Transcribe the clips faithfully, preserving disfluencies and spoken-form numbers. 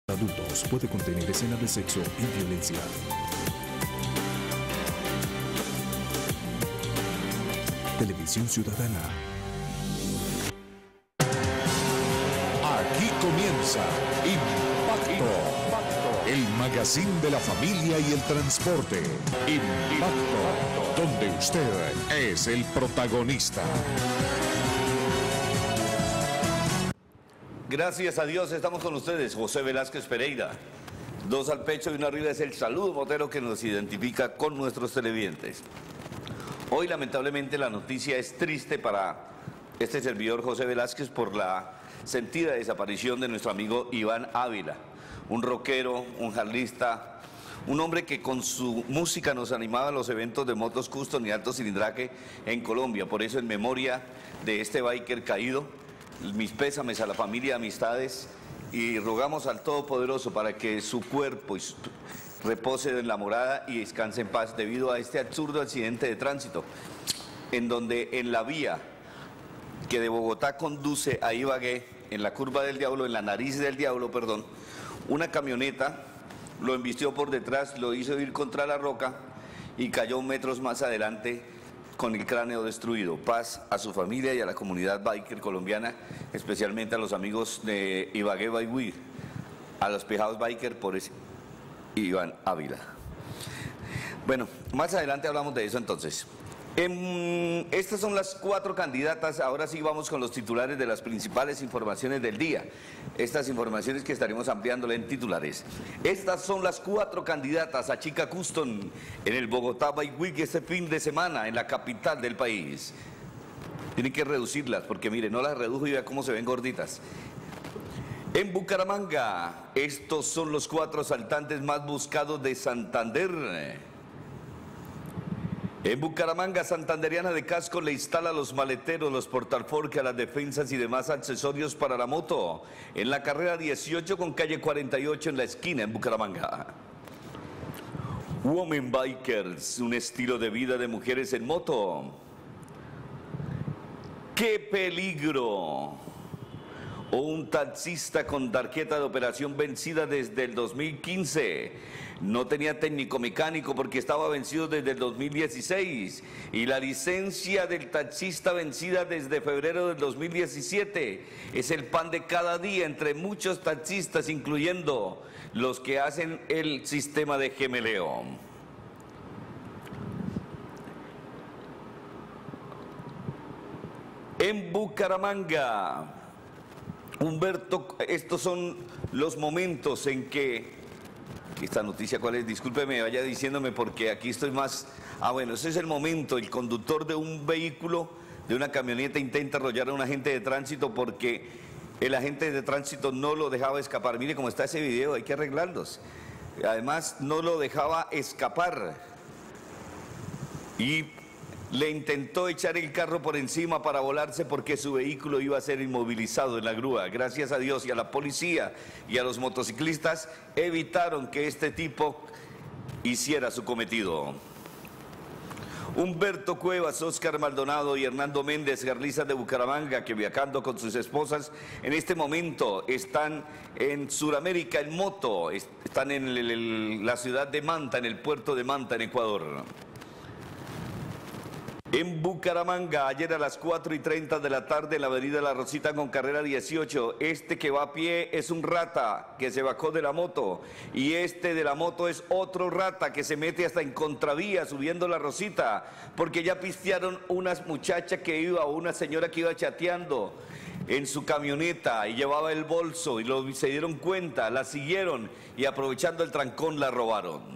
Adultos puede contener escenas de sexo y violencia. Televisión Ciudadana. Aquí comienza Impacto, el magazine de la familia y el transporte. Impacto, donde usted es el protagonista. Gracias a Dios estamos con ustedes, José Velázquez Pereira. Dos al pecho y uno arriba es el saludo motero que nos identifica con nuestros televidentes. Hoy lamentablemente la noticia es triste para este servidor José Velázquez por la sentida desaparición de nuestro amigo Iván Ávila, un rockero, un jarlista, un hombre que con su música nos animaba a los eventos de motos custom y alto cilindraje en Colombia. Por eso, en memoria de este biker caído, mis pésames a la familia, amistades, y rogamos al Todopoderoso para que su cuerpo y su, repose en la morada y descanse en paz debido a este absurdo accidente de tránsito, en donde en la vía que de Bogotá conduce a Ibagué, en la curva del diablo, en la nariz del diablo, perdón, una camioneta lo embistió por detrás, lo hizo ir contra la roca y cayó metros más adelante con el cráneo destruido. Paz a su familia y a la comunidad biker colombiana, especialmente a los amigos de Ibagué Baigüí, a los pejados biker por ese Iván Ávila. Bueno, más adelante hablamos de eso entonces. En, estas son las cuatro candidatas. Ahora sí vamos con los titulares de las principales informaciones del día. Estas informaciones que estaremos ampliándole en titulares. Estas son las cuatro candidatas a Chica Custom en el Bogotá Bike Week este fin de semana en la capital del país. Tienen que reducirlas porque mire, no las redujo y vea cómo se ven gorditas. En Bucaramanga, estos son los cuatro asaltantes más buscados de Santander. En Bucaramanga, Santanderiana de Casco le instala los maleteros, los portalforques, las defensas y demás accesorios para la moto. En la carrera dieciocho con calle cuarenta y ocho en la esquina en Bucaramanga. Women Bikers, un estilo de vida de mujeres en moto. ¡Qué peligro! O un taxista con tarjeta de operación vencida desde el dos mil quince. No tenía técnico mecánico porque estaba vencido desde el dos mil dieciséis. Y la licencia del taxista vencida desde febrero del dos mil diecisiete. Es el pan de cada día entre muchos taxistas, incluyendo los que hacen el sistema de gemeleo. En Bucaramanga, Humberto, estos son los momentos en que, esta noticia cuál es, discúlpeme, vaya diciéndome porque aquí estoy más, ah bueno, ese es el momento, el conductor de un vehículo, de una camioneta intenta arrollar a un agente de tránsito porque el agente de tránsito no lo dejaba escapar. Mire cómo está ese video, hay que arreglarlos. Además no lo dejaba escapar y le intentó echar el carro por encima para volarse porque su vehículo iba a ser inmovilizado en la grúa. Gracias a Dios y a la policía y a los motociclistas evitaron que este tipo hiciera su cometido. Humberto Cuevas, Óscar Maldonado y Hernando Méndez, garlizas de Bucaramanga, que viajando con sus esposas en este momento están en Sudamérica en moto, están en el, el, la ciudad de Manta, en el puerto de Manta, en Ecuador. En Bucaramanga, ayer a las cuatro y treinta de la tarde en la avenida La Rosita con carrera dieciocho, este que va a pie es un rata que se bajó de la moto y este de la moto es otro rata que se mete hasta en contravía subiendo La Rosita porque ya pistearon unas muchachas que iba, una señora que iba chateando en su camioneta y llevaba el bolso y lo, se dieron cuenta, la siguieron y aprovechando el trancón la robaron.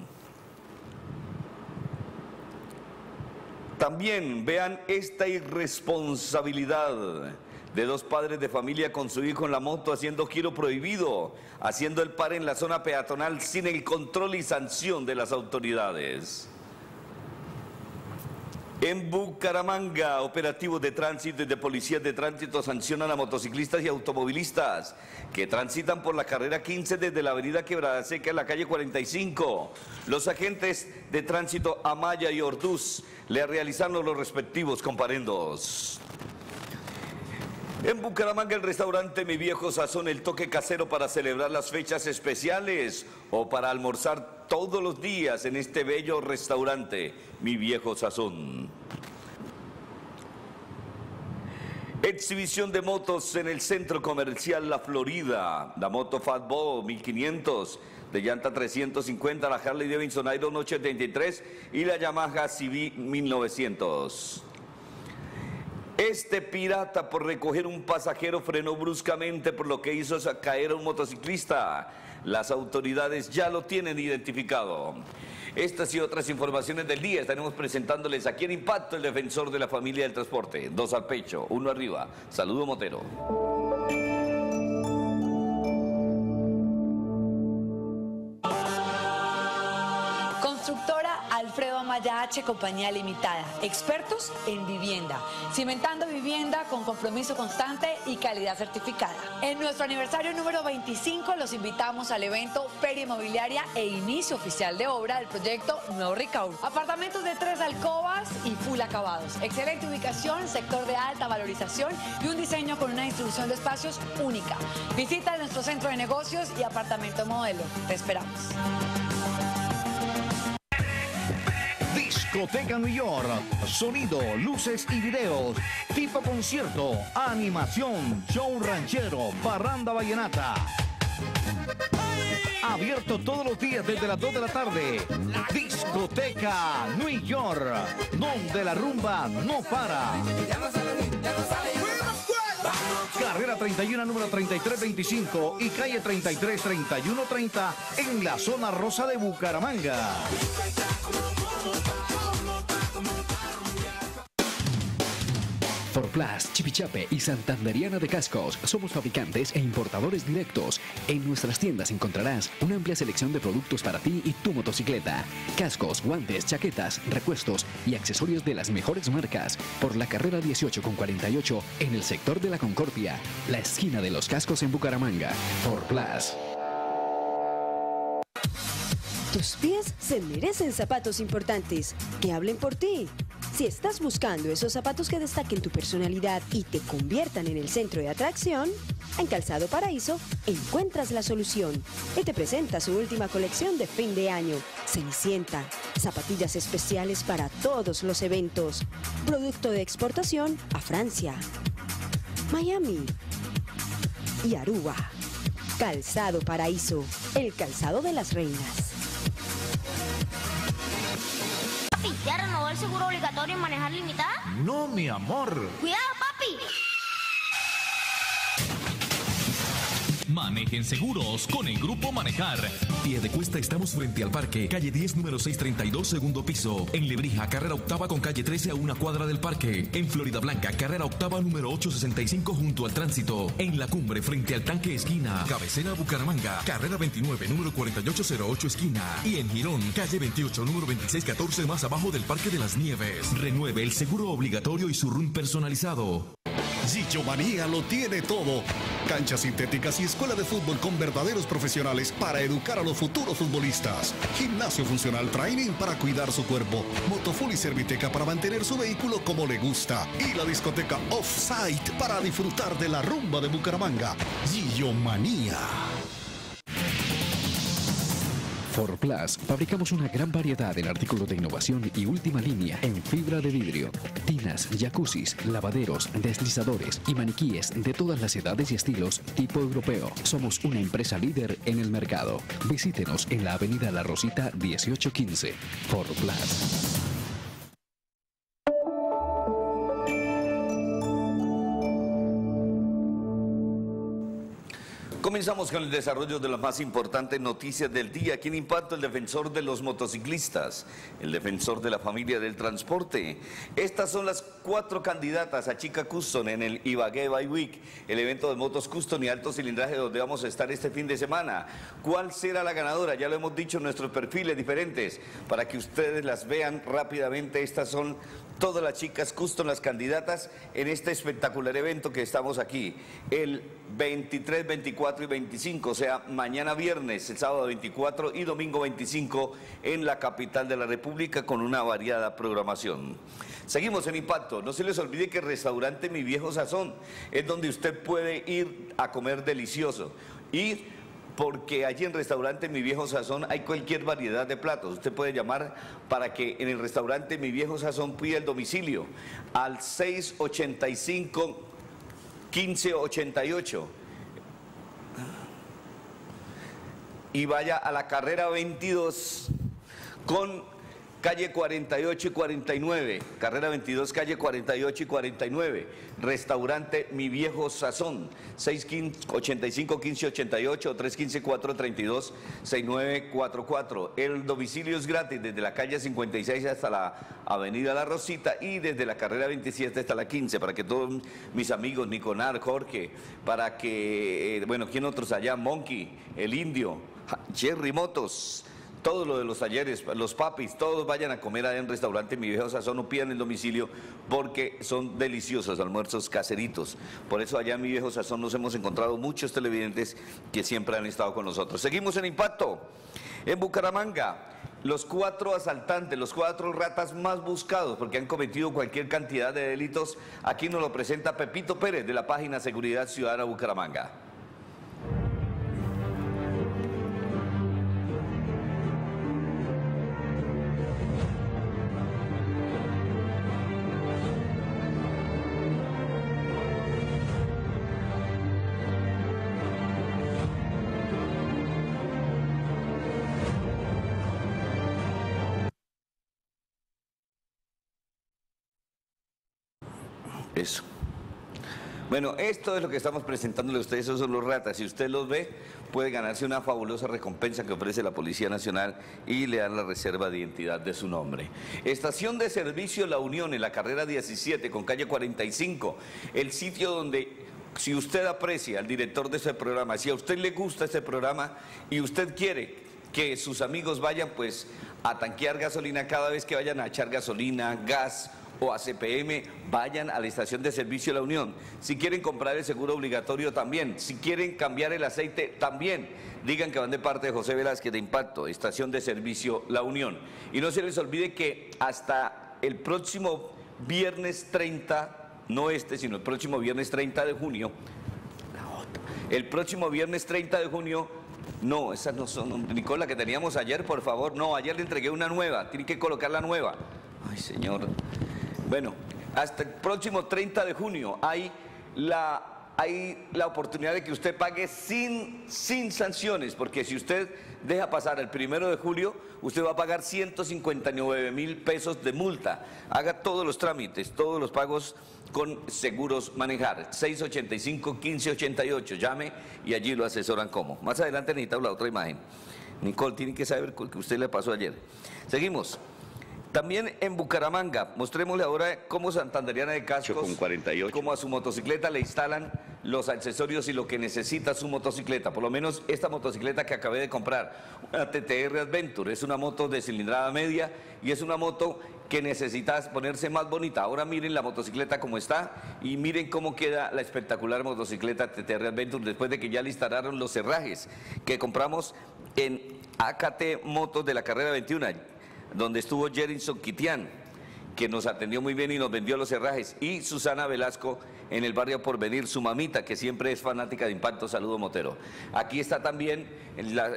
También vean esta irresponsabilidad de dos padres de familia con su hijo en la moto haciendo giro prohibido, haciendo el par en la zona peatonal sin el control y sanción de las autoridades. En Bucaramanga, operativos de tránsito y de policías de tránsito sancionan a motociclistas y automovilistas que transitan por la carrera quince desde la avenida Quebrada Seca en la calle cuarenta y cinco. Los agentes de tránsito Amaya y Orduz le realizaron los respectivos comparendos. En Bucaramanga, el restaurante Mi Viejo Sazón, el toque casero para celebrar las fechas especiales o para almorzar todos los días en este bello restaurante Mi Viejo Sazón. Exhibición de motos en el Centro Comercial La Florida. La moto Fatbo mil quinientos, de llanta trescientos cincuenta, la Harley Davidson Iron ochocientos setenta y tres y la Yamaha C V mil novecientos. Este pirata, por recoger un pasajero, frenó bruscamente, por lo que hizo caer a un motociclista. Las autoridades ya lo tienen identificado. Estas y otras informaciones del día estaremos presentándoles aquí en Impacto, el defensor de la familia del transporte. Dos al pecho, uno arriba. Saludo Motero. Constructora Alfredo Amaya H, Compañía Limitada, expertos en vivienda, cimentando vivienda con compromiso constante y calidad certificada. En nuestro aniversario número veinticinco los invitamos al evento Feria Inmobiliaria e inicio oficial de obra del proyecto Nuevo Ricaurte. Apartamentos de tres alcobas y full acabados, excelente ubicación, sector de alta valorización y un diseño con una distribución de espacios única. Visita nuestro centro de negocios y apartamento modelo. Te esperamos. Discoteca New York, sonido, luces y videos, tipo concierto, animación, show ranchero, parranda vallenata. Abierto todos los días desde las dos de la tarde. Discoteca New York, donde la rumba no para. Carrera treinta y uno, número treinta y tres veinticinco y calle treinta y tres, treinta y uno treinta en la zona rosa de Bucaramanga. Forplas, Chipichape y Santanderiana de Cascos. Somos fabricantes e importadores directos. En nuestras tiendas encontrarás una amplia selección de productos para ti y tu motocicleta. Cascos, guantes, chaquetas, repuestos y accesorios de las mejores marcas. Por la carrera dieciocho con cuarenta y ocho en el sector de la Concordia, la esquina de los cascos en Bucaramanga. Forplas. Tus pies se merecen zapatos importantes que hablen por ti. Si estás buscando esos zapatos que destaquen tu personalidad y te conviertan en el centro de atracción, en Calzado Paraíso encuentras la solución y te presenta su última colección de fin de año, Cenicienta, zapatillas especiales para todos los eventos, producto de exportación a Francia, Miami y Aruba. Calzado Paraíso, el calzado de las reinas. Papi, ¿ya renovó el seguro obligatorio en manejar limitada? No, mi amor. ¡Cuidado, papi! Manejen seguros con el Grupo Manejar. Piedecuesta, estamos frente al parque, calle diez, número seiscientos treinta y dos, segundo piso. En Lebrija, carrera octava con calle trece a una cuadra del parque. En Florida Blanca, carrera octava número ochocientos sesenta y cinco junto al tránsito. En La Cumbre, frente al tanque esquina. Cabecera Bucaramanga, carrera veintinueve, número cuarenta y ocho cero ocho esquina. Y en Girón, calle veintiocho, número veintiséis catorce más abajo del Parque de las Nieves. Renueve el seguro obligatorio y su R U N personalizado. Gillo Manía lo tiene todo. Canchas sintéticas y escuela de fútbol con verdaderos profesionales para educar a los futuros futbolistas. Gimnasio funcional training para cuidar su cuerpo. Motofull y Serviteca para mantener su vehículo como le gusta. Y la discoteca Offsite para disfrutar de la rumba de Bucaramanga. Gillo Manía. Forplas, fabricamos una gran variedad en artículos de innovación y última línea en fibra de vidrio, tinas, jacuzzis, lavaderos, deslizadores y maniquíes de todas las edades y estilos tipo europeo. Somos una empresa líder en el mercado. Visítenos en la avenida La Rosita dieciocho quince. Forplas. Comenzamos con el desarrollo de las más importantes noticias del día. Aquí en Impacto, el defensor de los motociclistas, el defensor de la familia del transporte. Estas son las cuatro candidatas a Chica Custom en el Ibagué Bike Week, el evento de motos custom y alto cilindraje donde vamos a estar este fin de semana. ¿Cuál será la ganadora? Ya lo hemos dicho en nuestros perfiles diferentes, para que ustedes las vean rápidamente. Estas son todas las chicas custom, las candidatas en este espectacular evento que estamos aquí, el veintitrés, veinticuatro veinticuatro y veinticinco, o sea, mañana viernes, el sábado veinticuatro y domingo veinticinco en la capital de la República con una variada programación. Seguimos en Impacto. No se les olvide que el restaurante Mi Viejo Sazón es donde usted puede ir a comer delicioso. Y porque allí en el restaurante Mi Viejo Sazón hay cualquier variedad de platos. Usted puede llamar para que en el restaurante Mi Viejo Sazón pida el domicilio al seis ochenta y cinco, quince ochenta y ocho y vaya a la carrera veintidós con calle cuarenta y ocho y cuarenta y nueve, carrera veintidós, calle cuarenta y ocho y cuarenta y nueve, restaurante Mi Viejo Sazón, seis ochenta y cinco, quince ochenta y ocho, tres uno cinco, cuatro tres dos, seis nueve cuatro cuatro. El domicilio es gratis desde la calle cincuenta y seis hasta la avenida La Rosita y desde la carrera veintisiete hasta la quince, para que todos mis amigos, Niconar, Jorge, para que, eh, bueno, ¿quién otros allá? Monkey, El Indio, Jerry Motos, todo lo de los talleres, los papis, todos vayan a comer allá en restaurante Mi Viejo Sazón, no pidan el domicilio porque son deliciosos almuerzos caseritos. Por eso allá en Mi Viejo Sazón nos hemos encontrado muchos televidentes que siempre han estado con nosotros. Seguimos en Impacto. En Bucaramanga, los cuatro asaltantes, los cuatro ratas más buscados porque han cometido cualquier cantidad de delitos, aquí nos lo presenta Pepito Pérez de la página Seguridad Ciudadana Bucaramanga. Eso. Bueno, esto es lo que estamos presentándole a ustedes, esos son los ratas. Si usted los ve, puede ganarse una fabulosa recompensa que ofrece la Policía Nacional y le dan la reserva de identidad de su nombre. Estación de servicio La Unión en la carrera diecisiete con calle cuarenta y cinco, el sitio donde, si usted aprecia al director de ese programa, si a usted le gusta este programa y usted quiere que sus amigos vayan pues a tanquear gasolina cada vez que vayan a echar gasolina, gas o a C P M, vayan a la estación de servicio La Unión. Si quieren comprar el seguro obligatorio también, si quieren cambiar el aceite también, digan que van de parte de José Velázquez de Impacto, estación de servicio La Unión. Y no se les olvide que hasta el próximo viernes treinta, no este, sino el próximo viernes treinta de junio, el próximo viernes treinta de junio, no, esas no son, Nicola, que teníamos ayer, por favor, no, ayer le entregué una nueva, tiene que colocar la nueva. Ay, señor. Bueno, hasta el próximo treinta de junio hay la, hay la oportunidad de que usted pague sin, sin sanciones, porque si usted deja pasar el primero de julio, usted va a pagar ciento cincuenta y nueve mil pesos de multa. Haga todos los trámites, todos los pagos con Seguros Manejar, seis ochenta y cinco, quince ochenta y ocho, llame y allí lo asesoran cómo. Más adelante necesitamos la otra imagen. Nicole, tiene que saber lo que usted le pasó ayer. Seguimos. También en Bucaramanga, mostrémosle ahora cómo Santanderiana de Cascos, con cuarenta y ocho. Cómo a su motocicleta le instalan los accesorios y lo que necesita su motocicleta. Por lo menos esta motocicleta que acabé de comprar, una T T R Adventure, es una moto de cilindrada media y es una moto que necesita ponerse más bonita. Ahora miren la motocicleta como está y miren cómo queda la espectacular motocicleta T T R Adventure después de que ya le instalaron los cerrajes que compramos en A K T Motos de la carrera veintiuno. Donde estuvo Jerinson Kitian, que nos atendió muy bien y nos vendió los cerrajes, y Susana Velasco en el barrio Porvenir, su mamita, que siempre es fanática de Impacto. Saludo, Motero. Aquí está también la,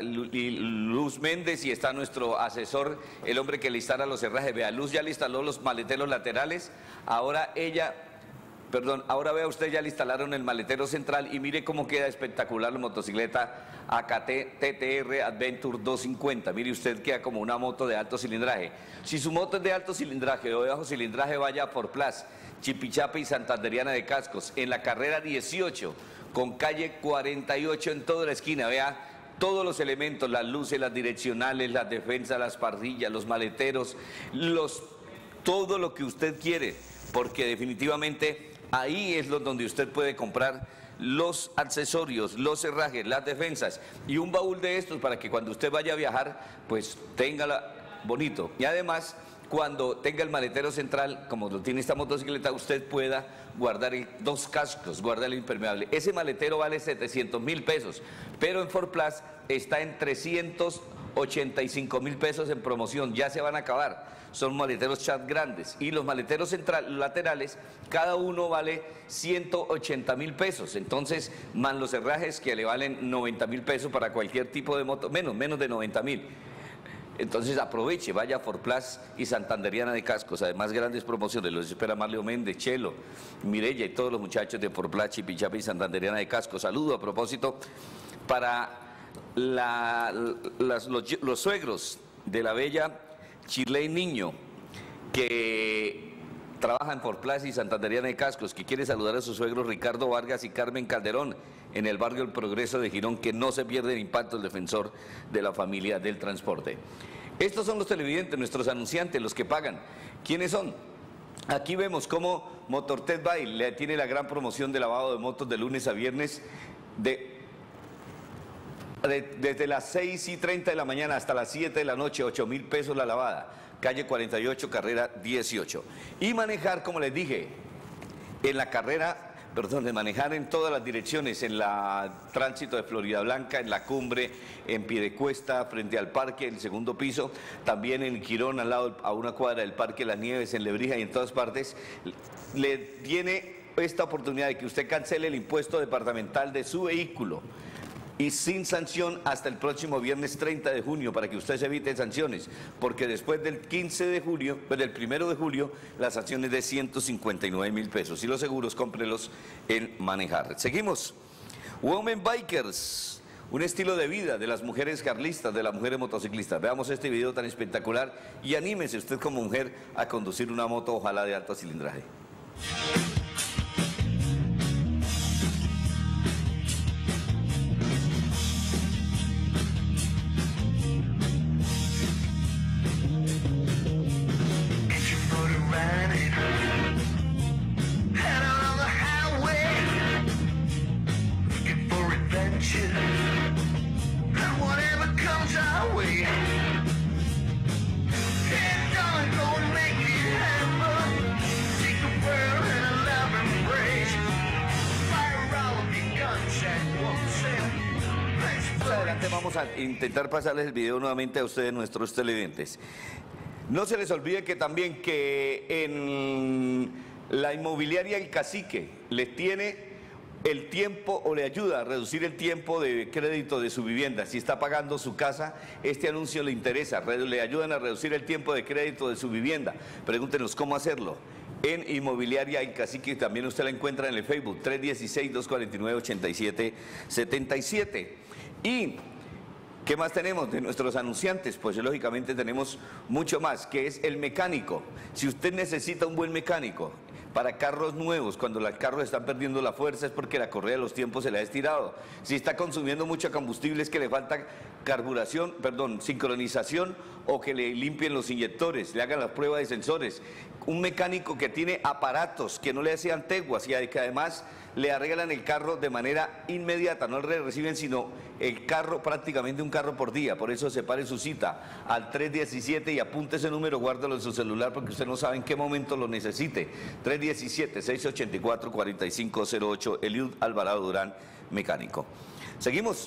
Luz Méndez y está nuestro asesor, el hombre que le instala los cerrajes. Vea, Luz ya le instaló los maleteros laterales, ahora ella... Perdón, ahora vea usted, ya le instalaron el maletero central y mire cómo queda espectacular la motocicleta A K T T T R Adventure doscientos cincuenta. Mire usted, queda como una moto de alto cilindraje. Si su moto es de alto cilindraje o de bajo cilindraje, vaya por Plaza, Chipichape y Santanderiana de Cascos, en la carrera dieciocho, con calle cuarenta y ocho en toda la esquina. Vea todos los elementos, las luces, las direccionales, las defensas, las parrillas, los maleteros, los, todo lo que usted quiere, porque definitivamente... ahí es donde usted puede comprar los accesorios, los cerrajes, las defensas y un baúl de estos para que cuando usted vaya a viajar, pues téngala bonito. Y además, cuando tenga el maletero central, como lo tiene esta motocicleta, usted pueda guardar el, dos cascos, guardar el impermeable. Ese maletero vale setecientos mil pesos, pero en Ford Plus está en trescientos ochenta y cinco mil pesos en promoción, ya se van a acabar. Son maleteros chat grandes y los maleteros central, laterales, cada uno vale ciento ochenta mil pesos. Entonces, más los herrajes que le valen noventa mil pesos para cualquier tipo de moto, menos, menos de noventa mil. Entonces aproveche, vaya a Ford Plus y Santanderiana de Cascos, además grandes promociones, los espera Marleo Méndez, Chelo, Mireya y todos los muchachos de Ford Plus, Chipichapi y Santanderiana de Cascos. Saludo a propósito para la, las, los, los suegros de la bella Chirley Niño, que trabaja en Ford Plus y Santanderiana de Cascos, que quiere saludar a sus suegros Ricardo Vargas y Carmen Calderón en el barrio El Progreso de Girón, que no se pierde el impacto, el defensor de la familia del transporte. Estos son los televidentes, nuestros anunciantes, los que pagan. ¿Quiénes son? Aquí vemos cómo Motortech Baile tiene la gran promoción de lavado de motos de lunes a viernes de, de, desde las seis y treinta de la mañana hasta las siete de la noche, ocho mil pesos la lavada. Calle cuarenta y ocho, carrera dieciocho. Y manejar, como les dije, en la carrera, perdón, de manejar en todas las direcciones, en la tránsito de Florida Blanca, en la Cumbre, en Piedecuesta, frente al parque, en el segundo piso, también en Quirón, al lado, a una cuadra del Parque Las Nieves, en Lebrija y en todas partes, le tiene esta oportunidad de que usted cancele el impuesto departamental de su vehículo y sin sanción hasta el próximo viernes treinta de junio, para que usted se evite sanciones, porque después del quince de julio, pues del primero de julio, la sanción es de ciento cincuenta y nueve mil pesos y los seguros cómprelos en Manejar. Seguimos. Women Bikers, un estilo de vida de las mujeres carlistas, de las mujeres motociclistas. Veamos este video tan espectacular y anímese usted como mujer a conducir una moto, ojalá de alto cilindraje. Vamos a intentar pasarles el video nuevamente a ustedes, nuestros televidentes. No se les olvide que también que en la inmobiliaria El Cacique les tiene el tiempo o le ayuda a reducir el tiempo de crédito de su vivienda. Si está pagando su casa, este anuncio le interesa, le ayudan a reducir el tiempo de crédito de su vivienda. Pregúntenos cómo hacerlo. En Inmobiliaria El Cacique, también usted la encuentra en el Facebook, tres uno seis, dos cuatro nueve, ocho siete siete siete. Y ¿qué más tenemos de nuestros anunciantes? Pues lógicamente tenemos mucho más, que es el mecánico. Si usted necesita un buen mecánico para carros nuevos, cuando los carros están perdiendo la fuerza es porque la correa de los tiempos se le ha estirado. Si está consumiendo mucho combustible es que le falta carburación, perdón, sincronización, o que le limpien los inyectores, le hagan la prueba de sensores. Un mecánico que tiene aparatos que no le hacen teguas y que además le arreglan el carro de manera inmediata, no le reciben sino el carro, prácticamente un carro por día. Por eso separe su cita al tres diecisiete y apunte ese número, guárdalo en su celular porque usted no sabe en qué momento lo necesite. tres diecisiete, seis ocho cuatro, cuatro cinco cero ocho, Eliud Alvarado Durán, mecánico. Seguimos.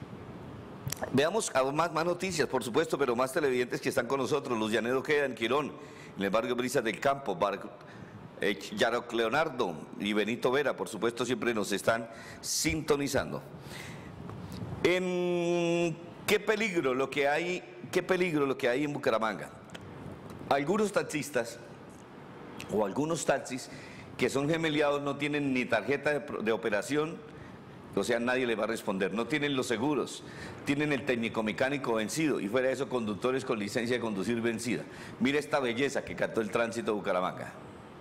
Veamos más, más noticias, por supuesto, pero más televidentes que están con nosotros. Luz Llanedo queda en Quirón, en el barrio Brisas del Campo. Bar, eh, Yaroc Leonardo y Benito Vera, por supuesto, siempre nos están sintonizando. En, ¿Qué peligro lo que hay, qué peligro lo que hay en Bucaramanga? Algunos taxistas o algunos taxis que son gemeliados no tienen ni tarjeta de, de operación, o sea, nadie le va a responder. No tienen los seguros, tienen el técnico mecánico vencido y fuera de eso conductores con licencia de conducir vencida. Mira esta belleza que captó el tránsito de Bucaramanga,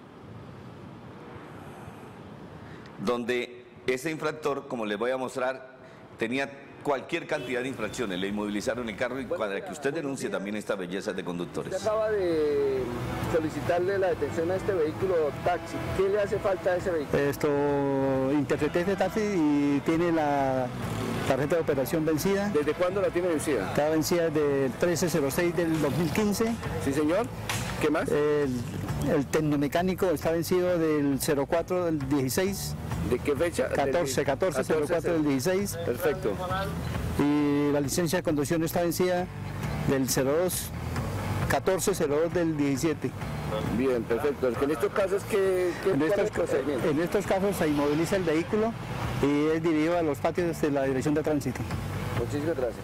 donde ese infractor, como les voy a mostrar, tenía cualquier cantidad de infracciones, le inmovilizaron el carro y para que usted denuncie también esta belleza de conductores. Usted acaba de solicitarle la detención a este vehículo taxi. ¿Qué le hace falta a ese vehículo? Esto, interpreté este taxi y tiene la tarjeta de operación vencida. ¿Desde cuándo la tiene vencida? Está vencida del trece cero seis del dos mil quince. Sí, señor. ¿Qué más? El El tecnomecánico está vencido del cero cuatro del dieciséis. ¿De qué fecha? catorce, catorce, cero cuatro del dieciséis. Perfecto. Y la licencia de conducción está vencida del cero dos, catorce cero dos del diecisiete. Bien, perfecto. En estos casos, ¿qué, qué en, estos, en estos casos se inmoviliza el vehículo y es dirigido a los patios de la Dirección de Tránsito. Muchísimas gracias.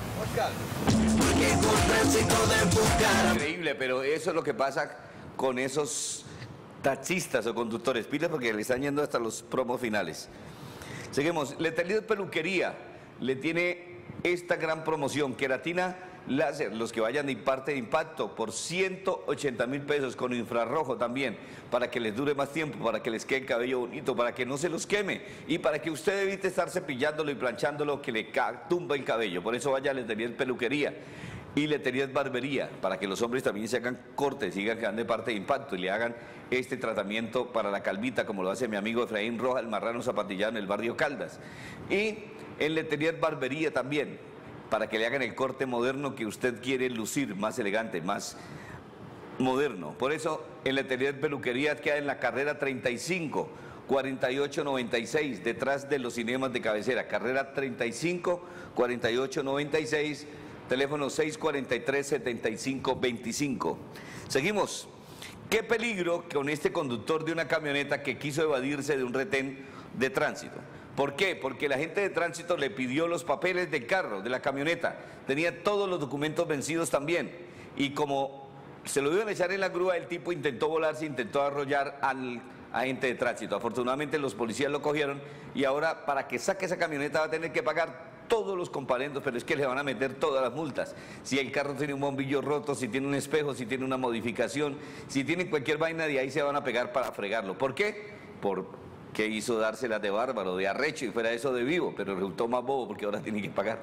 Increíble, pero eso es lo que pasa con esos taxistas o conductores. Pilas porque le están yendo hasta los promos finales. Seguimos. Letelier Peluquería le tiene esta gran promoción. Queratina láser, los que vayan de parte de impacto, por ciento ochenta mil pesos, con infrarrojo también, para que les dure más tiempo, para que les quede el cabello bonito, para que no se los queme y para que usted evite estar cepillándolo y planchándolo que le tumba el cabello. Por eso vaya a Letelier Peluquería y Letelier Barbería, para que los hombres también se hagan cortes, sigan que van de parte de impacto y le hagan este tratamiento para la calvita, como lo hace mi amigo Efraín Roja, el marrano zapatillado en el barrio Caldas. Y en Letelier Barbería también, para que le hagan el corte moderno que usted quiere lucir, más elegante, más moderno. Por eso, el Letelier Peluquería queda en la carrera treinta y cinco, cuarenta y ocho noventa y seis, detrás de los cinemas de cabecera. Carrera treinta y cinco, cuarenta y ocho noventa y seis, teléfono seis cuatro tres, siete cinco dos cinco. Seguimos. Qué peligro con este conductor de una camioneta que quiso evadirse de un retén de tránsito. ¿Por qué? Porque la gente de tránsito le pidió los papeles del carro, de la camioneta. Tenía todos los documentos vencidos también. Y como se lo iban a echar en la grúa, el tipo intentó volarse, intentó arrollar al agente de tránsito. Afortunadamente los policías lo cogieron y ahora para que saque esa camioneta va a tener que pagar todos los comparendos, pero es que le van a meter todas las multas. Si el carro tiene un bombillo roto, si tiene un espejo, si tiene una modificación, si tiene cualquier vaina, de ahí se van a pegar para fregarlo. ¿Por qué? Por que hizo dárselas de bárbaro, de arrecho, y fuera eso de vivo, pero resultó más bobo porque ahora tiene que pagar.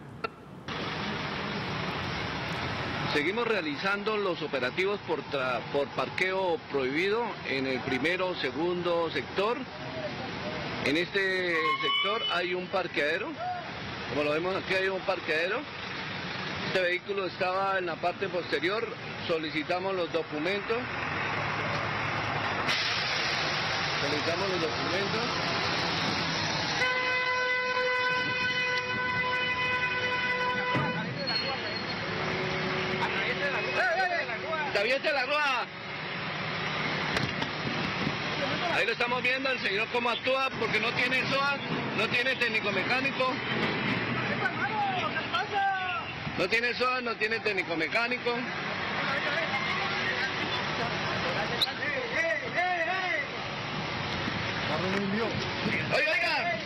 Seguimos realizando los operativos por, tra por parqueo prohibido en el primero, segundo sector. En este sector hay un parqueadero, como lo vemos aquí hay un parqueadero. Este vehículo estaba en la parte posterior, solicitamos los documentos. Solicitamos los documentos. ¡Atraviese la grúa! Ahí lo estamos viendo, el señor cómo actúa, porque no tiene S O A, no tiene técnico mecánico. No tiene S O A, no tiene técnico mecánico. Oiga, oiga.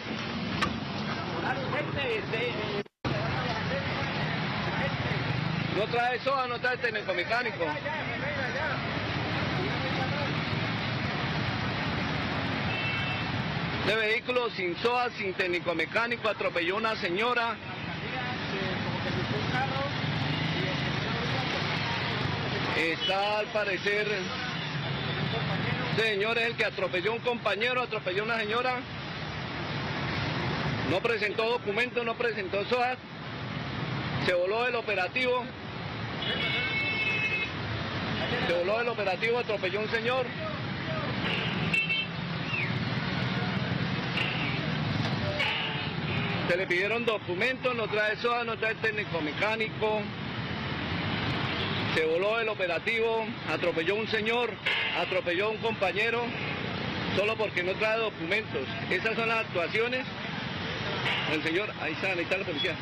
No trae S O A, no trae técnico mecánico. Este vehículo sin S O A, sin técnico mecánico, atropelló a una señora. Está al parecer... Este señor es el que atropelló a un compañero, atropelló a una señora. No presentó documentos, no presentó S O A. Se voló el operativo. Se voló el operativo, atropelló a un señor. Se le pidieron documentos, no trae S O A, no trae técnico mecánico. Se voló el operativo, atropelló a un señor, atropelló a un compañero, solo porque no trae documentos. Esas son las actuaciones. El señor, ahí está, ahí está la policía.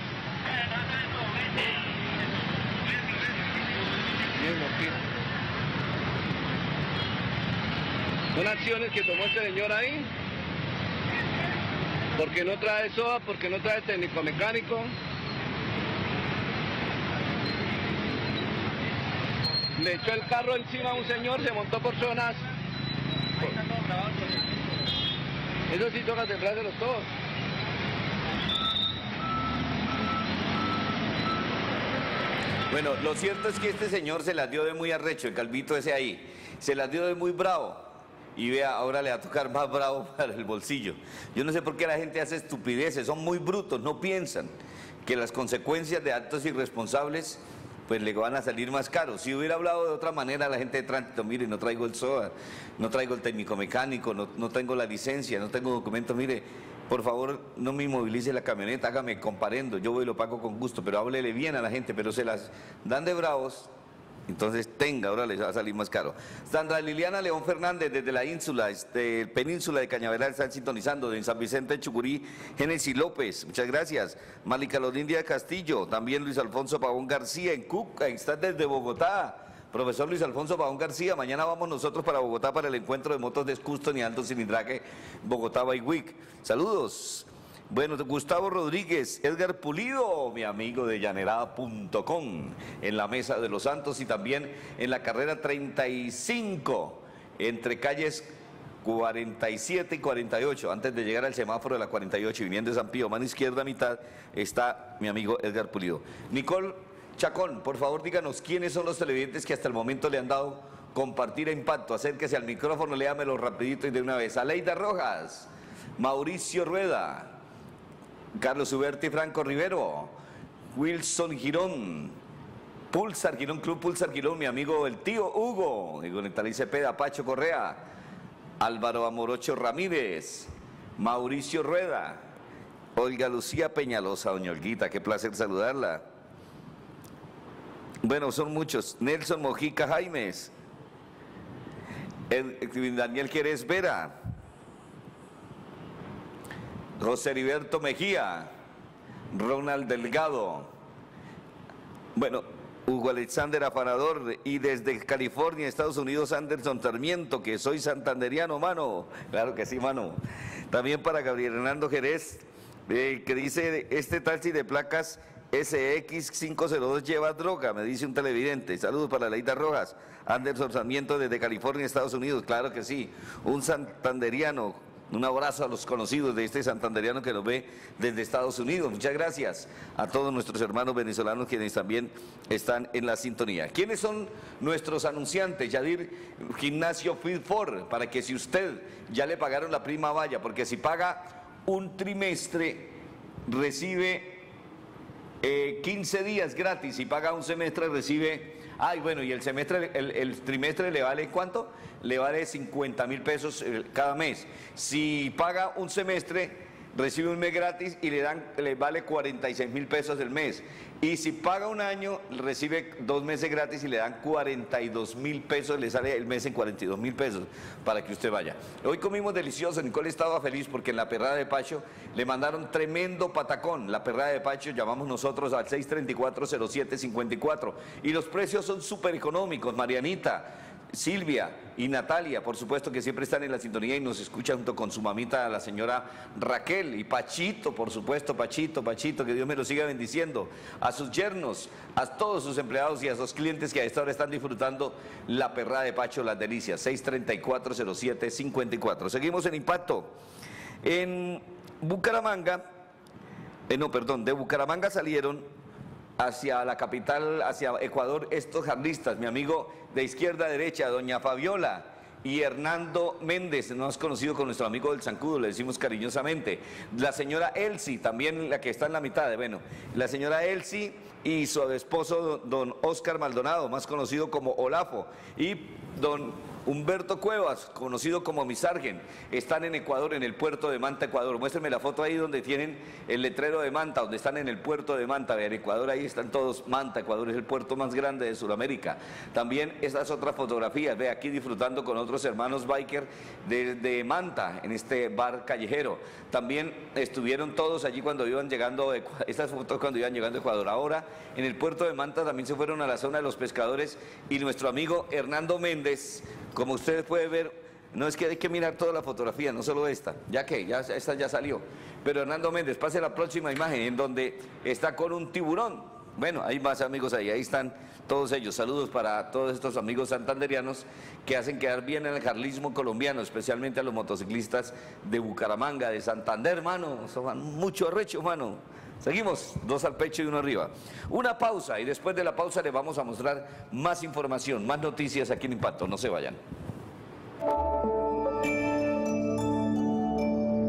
Son acciones que tomó este señor ahí, porque no trae S O A, porque no trae técnico mecánico. Le echó el carro encima a un señor, se montó por zonas. Eso sí toca templárselos todos. Bueno, lo cierto es que este señor se las dio de muy arrecho, el calvito ese ahí. Se las dio de muy bravo. Y vea, ahora le va a tocar más bravo para el bolsillo. Yo no sé por qué la gente hace estupideces, son muy brutos, no piensan que las consecuencias de actos irresponsables pues le van a salir más caros. Si hubiera hablado de otra manera a la gente de tránsito, mire, no traigo el S O A, no traigo el técnico mecánico, no, no tengo la licencia, no tengo documentos, mire, por favor no me inmovilice la camioneta, hágame comparendo, yo voy y lo pago con gusto, pero háblele bien a la gente, pero se las dan de bravos. Entonces tenga, ahora les va a salir más caro. Sandra Liliana León Fernández desde la ínsula, este, península de Cañaveral, están sintonizando, de San Vicente de Chucurí, Génesis López, muchas gracias. Malika Lorindia Castillo, también Luis Alfonso Pavón García en Cuca, está desde Bogotá. Profesor Luis Alfonso Pavón García, mañana vamos nosotros para Bogotá para el encuentro de motos de Custom y alto cilindraje Bogotá Bike Week. Saludos. Bueno, Gustavo Rodríguez, Edgar Pulido, mi amigo de llanerada punto com, en la Mesa de los Santos y también en la carrera treinta y cinco, entre calles cuarenta y siete y cuarenta y ocho, antes de llegar al semáforo de la cuarenta y ocho, viniendo de San Pío, mano izquierda mitad, está mi amigo Edgar Pulido. Nicole Chacón, por favor díganos quiénes son los televidentes que hasta el momento le han dado compartir a Impacto. Acérquese al micrófono, léamelo rapidito y de una vez. Aleida Rojas, Mauricio Rueda, Carlos Huberti Franco Rivero, Wilson Girón, Pulsar Girón, Club Pulsar Girón, mi amigo el tío Hugo, y con el Talí Cepeda, Pacho Correa, Álvaro Amorocho Ramírez, Mauricio Rueda, Olga Lucía Peñalosa, doña Olguita, qué placer saludarla. Bueno, son muchos. Nelson Mojica Jaimes, el, Daniel Jerez Vera, José Heriberto Mejía, Ronald Delgado, bueno, Hugo Alexander Afanador, y desde California, Estados Unidos, Anderson Sarmiento, que soy santanderiano, mano, claro que sí, mano. También para Gabriel Hernando Jerez, eh, que dice, este taxi de placas S X quinientos dos lleva droga, me dice un televidente. Saludos para Leida Rojas, Anderson Sarmiento desde California, Estados Unidos, claro que sí, un santanderiano. Un abrazo a los conocidos de este santanderiano que nos ve desde Estados Unidos. Muchas gracias a todos nuestros hermanos venezolanos quienes también están en la sintonía. ¿Quiénes son nuestros anunciantes? Yadir Gimnasio Fit For, para que si usted ya le pagaron la prima vaya, porque si paga un trimestre recibe eh, quince días gratis, si paga un semestre recibe... Ay, bueno, y el semestre, el, el trimestre le vale ¿cuánto? Le vale cincuenta mil pesos cada mes. Si paga un semestre, recibe un mes gratis y le dan, le vale cuarenta y seis mil pesos el mes. Y si paga un año, recibe dos meses gratis y le dan cuarenta y dos mil pesos, le sale el mes en cuarenta y dos mil pesos para que usted vaya. Hoy comimos delicioso, Nicole estaba feliz porque en la perrada de Pacho le mandaron tremendo patacón. La perrada de Pacho llamamos nosotros al seis tres cuatro, cero siete cinco cuatro y los precios son súper económicos, Marianita, Silvia y Natalia, por supuesto que siempre están en la sintonía y nos escuchan junto con su mamita, la señora Raquel, y Pachito, por supuesto, Pachito, Pachito, que Dios me lo siga bendiciendo, a sus yernos, a todos sus empleados y a sus clientes que a esta hora están disfrutando la perrada de Pacho, las delicias, seis tres cuatro, cero siete cinco cuatro. Seguimos en Impacto. En Bucaramanga, eh, no, perdón, de Bucaramanga salieron hacia la capital, hacia Ecuador, estos jarlistas, mi amigo de izquierda a derecha, doña Fabiola y Hernando Méndez, nos has conocido con nuestro amigo del Zancudo, le decimos cariñosamente. La señora Elsie, también la que está en la mitad, de, bueno, la señora Elsie y su esposo don Oscar Maldonado, más conocido como Olafo, y don Humberto Cuevas, conocido como Misargen, están en Ecuador, en el puerto de Manta, Ecuador. Muéstrenme la foto ahí donde tienen el letrero de Manta, donde están en el puerto de Manta. En Ecuador ahí están todos. Manta, Ecuador es el puerto más grande de Sudamérica. También estas otras fotografías, ve aquí disfrutando con otros hermanos biker de, de Manta, en este bar callejero. También estuvieron todos allí cuando iban llegando, estas fotos cuando iban llegando a Ecuador. Ahora en el puerto de Manta también se fueron a la zona de los pescadores y nuestro amigo Hernando Méndez, como ustedes pueden ver, no es que hay que mirar toda la fotografía, no solo esta, ya que ya, esta ya salió, pero Hernando Méndez, pase la próxima imagen en donde está con un tiburón. Bueno, hay más amigos ahí, ahí están todos ellos. Saludos para todos estos amigos santanderianos que hacen quedar bien en el jarlismo colombiano, especialmente a los motociclistas de Bucaramanga, de Santander, mano, son mucho arrecho, mano. Seguimos, dos al pecho y uno arriba. Una pausa y después de la pausa les vamos a mostrar más información, más noticias aquí en Impacto. No se vayan.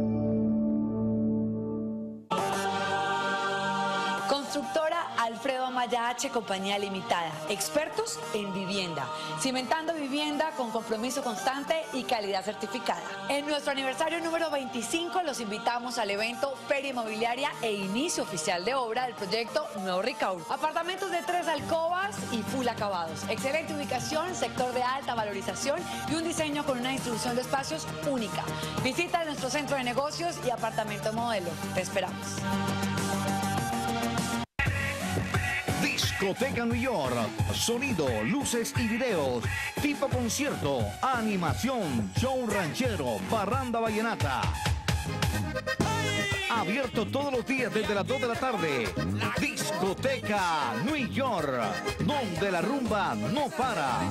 Constructora Alfredo Amaral Mayache Compañía Limitada, expertos en vivienda, cimentando vivienda con compromiso constante y calidad certificada. En nuestro aniversario número veinticinco los invitamos al evento Feria Inmobiliaria e inicio oficial de obra del proyecto Nuevo Ricaurte. Apartamentos de tres alcobas y full acabados. Excelente ubicación, sector de alta valorización y un diseño con una distribución de espacios única. Visita nuestro centro de negocios y apartamento modelo. Te esperamos. Discoteca New York, sonido, luces y videos, tipo concierto, animación, show ranchero, parranda vallenata. Abierto todos los días desde las dos de la tarde. Discoteca New York, donde la rumba no para.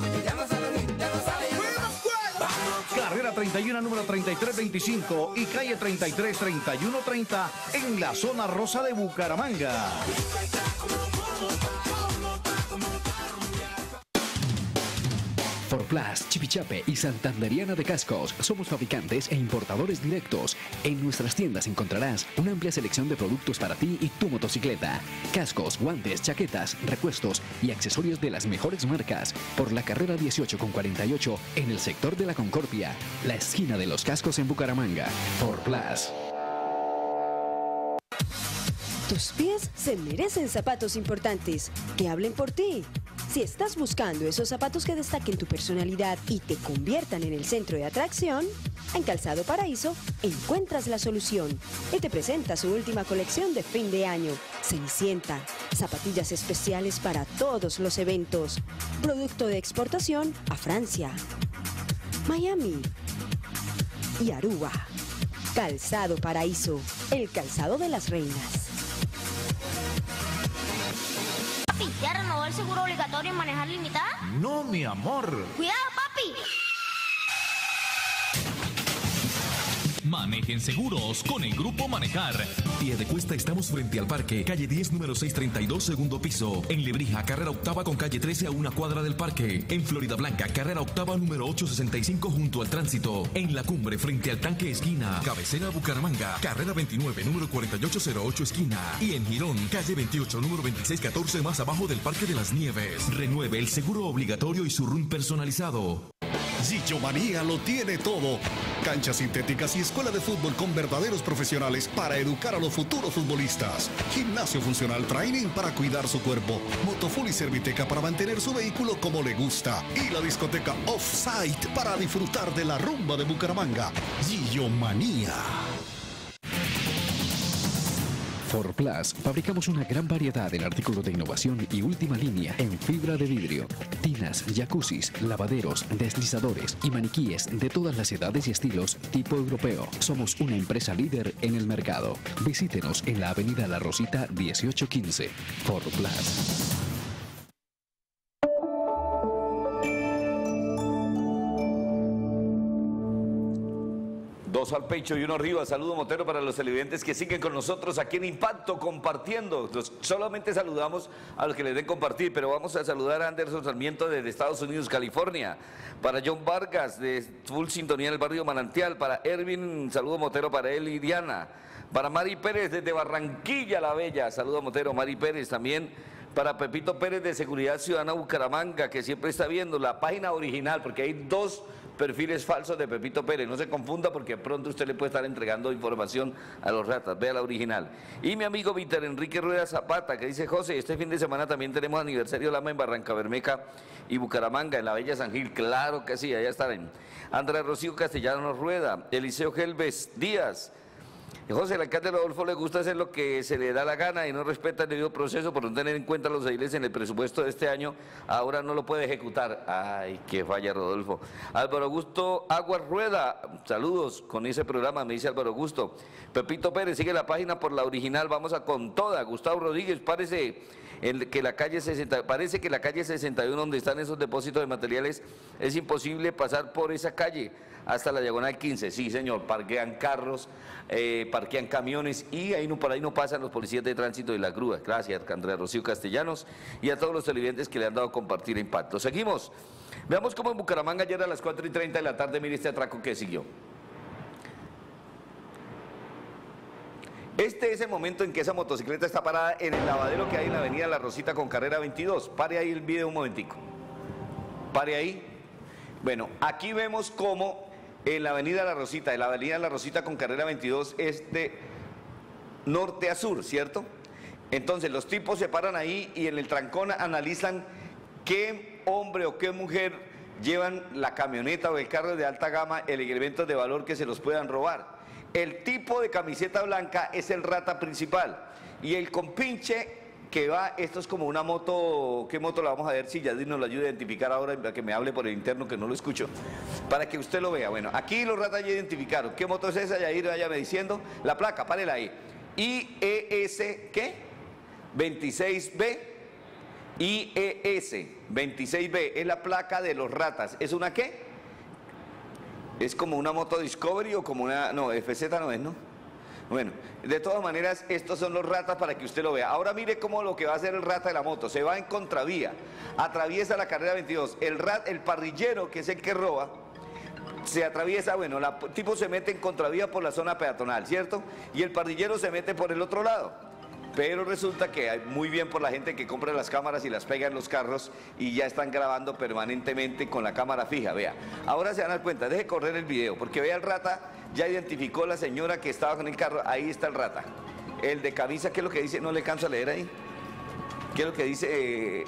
Carrera treinta y uno, número treinta y tres veinticinco y calle treinta y tres, treinta y uno treinta en la zona rosa de Bucaramanga. Forplas, Chipichape y Santanderiana de Cascos. Somos fabricantes e importadores directos. En nuestras tiendas encontrarás una amplia selección de productos para ti y tu motocicleta. Cascos, guantes, chaquetas, repuestos y accesorios de las mejores marcas. Por la carrera dieciocho con cuarenta y ocho en el sector de la Concordia, la esquina de los cascos en Bucaramanga. Forplas. Tus pies se merecen zapatos importantes que hablen por ti. Si estás buscando esos zapatos que destaquen tu personalidad y te conviertan en el centro de atracción, en Calzado Paraíso encuentras la solución y te presenta su última colección de fin de año, Cenicienta, zapatillas especiales para todos los eventos, producto de exportación a Francia, Miami y Aruba. Calzado Paraíso, el calzado de las reinas. Papi, ¿ya renovó el seguro obligatorio en manejar limitada? No, mi amor. ¡Cuidado, papi! Manejen seguros con el Grupo Manejar. Piedecuesta estamos frente al parque, calle diez, número seiscientos treinta y dos, segundo piso. En Lebrija, carrera octava con calle trece a una cuadra del parque. En Florida Blanca, carrera octava número ochocientos sesenta y cinco junto al tránsito. En La Cumbre, frente al tanque esquina. Cabecera Bucaramanga, carrera veintinueve, número cuarenta y ocho cero ocho esquina. Y en Girón, calle veintiocho, número veintiséis catorce más abajo del Parque de las Nieves. Renueve el seguro obligatorio y su R U N personalizado. Gillo Manía lo tiene todo. Canchas sintéticas y escuela de fútbol con verdaderos profesionales para educar a los futuros futbolistas. Gimnasio funcional training para cuidar su cuerpo. Motofull y Serviteca para mantener su vehículo como le gusta. Y la discoteca Offsite para disfrutar de la rumba de Bucaramanga. Gillo Manía. Forplas, fabricamos una gran variedad en artículos de innovación y última línea en fibra de vidrio, tinas, jacuzzis, lavaderos, deslizadores y maniquíes de todas las edades y estilos tipo europeo. Somos una empresa líder en el mercado. Visítenos en la avenida La Rosita dieciocho quince. Forplas. Dos al pecho y uno arriba. Saludo motero para los televidentes que siguen con nosotros aquí en Impacto compartiendo. Los, solamente saludamos a los que les den compartir, pero vamos a saludar a Anderson Sarmiento desde Estados Unidos, California. Para John Vargas de Full Sintonía en el barrio Manantial. Para Ervin, saludo motero para él y Diana. Para Mari Pérez desde Barranquilla la Bella. Saludo motero Mari Pérez también. Para Pepito Pérez de Seguridad Ciudadana Bucaramanga, que siempre está viendo la página original, porque hay dos perfiles falsos de Pepito Pérez. No se confunda porque pronto usted le puede estar entregando información a los ratas. Vea la original. Y mi amigo Víctor Enrique Rueda Zapata, que dice: José, este fin de semana también tenemos aniversario Lama en Barranca Bermeja y Bucaramanga, en la Bella San Gil. Claro que sí, allá estarán. Andrés Rocío Castellanos Rueda, Eliseo Gelves Díaz. José, el alcalde Rodolfo le gusta hacer lo que se le da la gana y no respeta el debido proceso por no tener en cuenta los ediles en el presupuesto de este año. Ahora no lo puede ejecutar. Ay, qué falla, Rodolfo. Álvaro Augusto Aguas Rueda, saludos con ese programa, me dice Álvaro Augusto. Pepito Pérez, sigue la página por la original, vamos a con toda. Gustavo Rodríguez, parece el, que la calle sesenta, parece que la calle sesenta y uno, donde están esos depósitos de materiales, es imposible pasar por esa calle hasta la diagonal quince. Sí, señor, parquean carros, eh, parquean camiones y ahí no, por ahí no pasan los policías de tránsito y las grúas. Gracias, Andrea Rocío Castellanos, y a todos los televidentes que le han dado a compartir Impacto. Seguimos. Veamos cómo en Bucaramanga ayer a las cuatro y treinta de la tarde, mire este atraco que siguió. Este es el momento en que esa motocicleta está parada en el lavadero que hay en la avenida La Rosita con carrera veintidós. Pare ahí el video un momentico. Pare ahí. Bueno, aquí vemos cómo en la avenida La Rosita, en la avenida La Rosita con carrera veintidós es de norte a sur, ¿cierto? Entonces los tipos se paran ahí y en el trancón analizan qué hombre o qué mujer llevan la camioneta o el carro de alta gama, el elementos de valor que se los puedan robar. El tipo de camiseta blanca es el rata principal y el compinche que va, esto es como una moto, ¿qué moto la vamos a ver? Si Yadir nos lo ayuda a identificar ahora, para que me hable por el interno que no lo escucho, para que usted lo vea. Bueno, aquí los ratas ya identificaron. ¿Qué moto es esa? Yadir, váyame diciendo. La placa, párela ahí. I E S, ¿qué? veintiséis B. I E S veintiséis B es la placa de los ratas. ¿Es una qué? ¿Es como una moto Discovery o como una...? No, F Z no es, ¿no? Bueno, de todas maneras, estos son los ratas para que usted lo vea. Ahora mire cómo lo que va a hacer el rata de la moto. Se va en contravía, atraviesa la carrera veintidós. El, rat, el parrillero, que es el que roba, se atraviesa, bueno, el tipo se mete en contravía por la zona peatonal, ¿cierto? Y el parrillero se mete por el otro lado. Pero resulta que hay muy bien por la gente que compra las cámaras y las pega en los carros y ya están grabando permanentemente con la cámara fija, vea. Ahora se van a dar cuenta, deje correr el video, porque vea el rata, ya identificó la señora que estaba con el carro, ahí está el rata. El de camisa, ¿qué es lo que dice? No le canso a leer ahí. ¿Qué es lo que dice? Eh,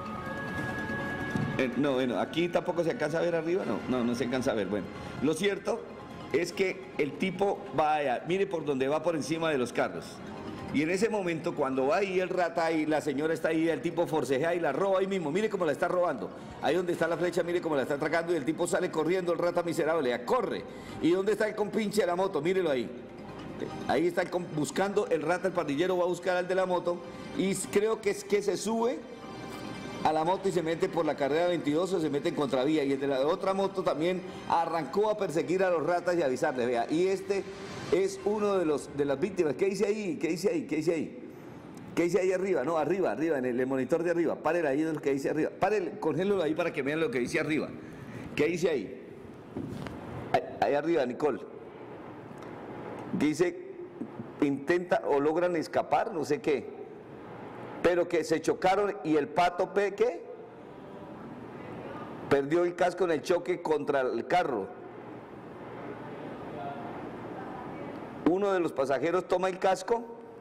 eh, no, bueno, aquí tampoco se alcanza a ver arriba, no, no, no se alcanza a ver. Bueno, lo cierto es que el tipo vaya, mire por donde va por encima de los carros. Y en ese momento, cuando va ahí el rata y la señora está ahí, el tipo forcejea y la roba ahí mismo. Mire cómo la está robando. Ahí donde está la flecha, mire cómo la está atracando y el tipo sale corriendo, el rata miserable, ya corre. ¿Y dónde está el compinche de la moto? Mírelo ahí. Ahí está el, buscando el rata, el pandillero va a buscar al de la moto y creo que es que se sube a la moto y se mete por la carrera veintidós o se mete en contravía. Y el de la otra moto también arrancó a perseguir a los ratas y avisarles, vea. Y este es uno de los de las víctimas. ¿Qué dice ahí? ¿Qué dice ahí? ¿Qué dice ahí? ¿Qué dice ahí arriba? No, arriba, arriba, en el, el monitor de arriba. Párele ahí lo que dice arriba. Párele, congélelo ahí para que vean lo que dice arriba. ¿Qué dice ahí? Ahí, ahí arriba, Nicole. Dice, intenta o logran escapar, no sé qué. Pero que se chocaron y el pato, ¿qué? Perdió el casco en el choque contra el carro. Uno de los pasajeros toma el casco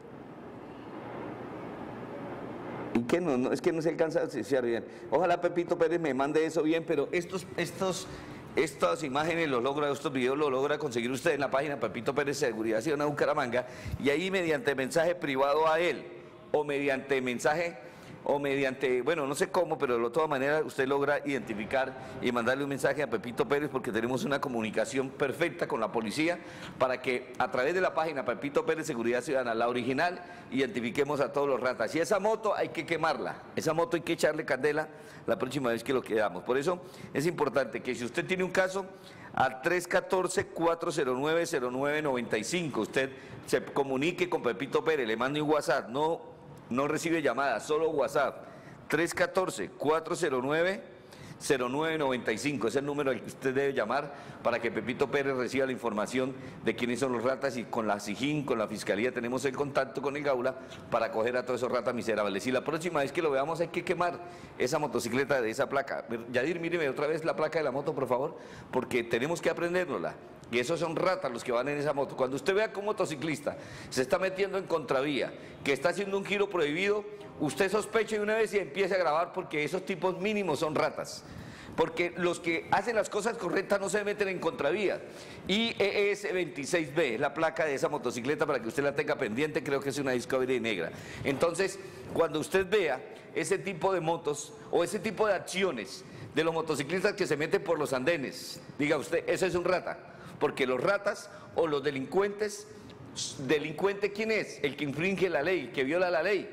y que no, no es que no se alcanza a asociar bien. Ojalá Pepito Pérez me mande eso bien, pero estos, estos, estas imágenes lo logra, estos videos lo logra conseguir usted en la página Pepito Pérez Seguridad Ciudadana Bucaramanga y ahí mediante mensaje privado a él o mediante mensaje o mediante, bueno, no sé cómo, pero de todas maneras usted logra identificar y mandarle un mensaje a Pepito Pérez porque tenemos una comunicación perfecta con la policía para que a través de la página Pepito Pérez Seguridad Ciudadana, la original, identifiquemos a todos los ratas. Y esa moto hay que quemarla, esa moto hay que echarle candela la próxima vez que lo quedamos. Por eso es importante que si usted tiene un caso, al tres uno cuatro, cuatro cero nueve, cero nueve nueve cinco, usted se comunique con Pepito Pérez, le mande un WhatsApp, no... No recibe llamadas, solo WhatsApp. tres uno cuatro, cuatro cero nueve, cero nueve nueve cinco. Es el número al que usted debe llamar para que Pepito Pérez reciba la información de quiénes son los ratas y con la SIJIN, con la Fiscalía, tenemos el contacto con el Gaula para coger a todos esos ratas miserables. Y la próxima vez que lo veamos hay que quemar esa motocicleta de esa placa. Yadir, míreme otra vez la placa de la moto, por favor, porque tenemos que aprendérnosla. Y esos son ratas los que van en esa moto. Cuando usted vea que un motociclista se está metiendo en contravía, que está haciendo un giro prohibido, usted sospeche de una vez y empiece a grabar porque esos tipos mínimos son ratas. Porque los que hacen las cosas correctas no se meten en contravía. I E S veintiséis B es la placa de esa motocicleta para que usted la tenga pendiente, creo que es una Discovery negra. Entonces, cuando usted vea ese tipo de motos o ese tipo de acciones de los motociclistas que se meten por los andenes, diga usted, eso es un rata. Porque los ratas o los delincuentes, ¿delincuente quién es? El que infringe la ley, el que viola la ley.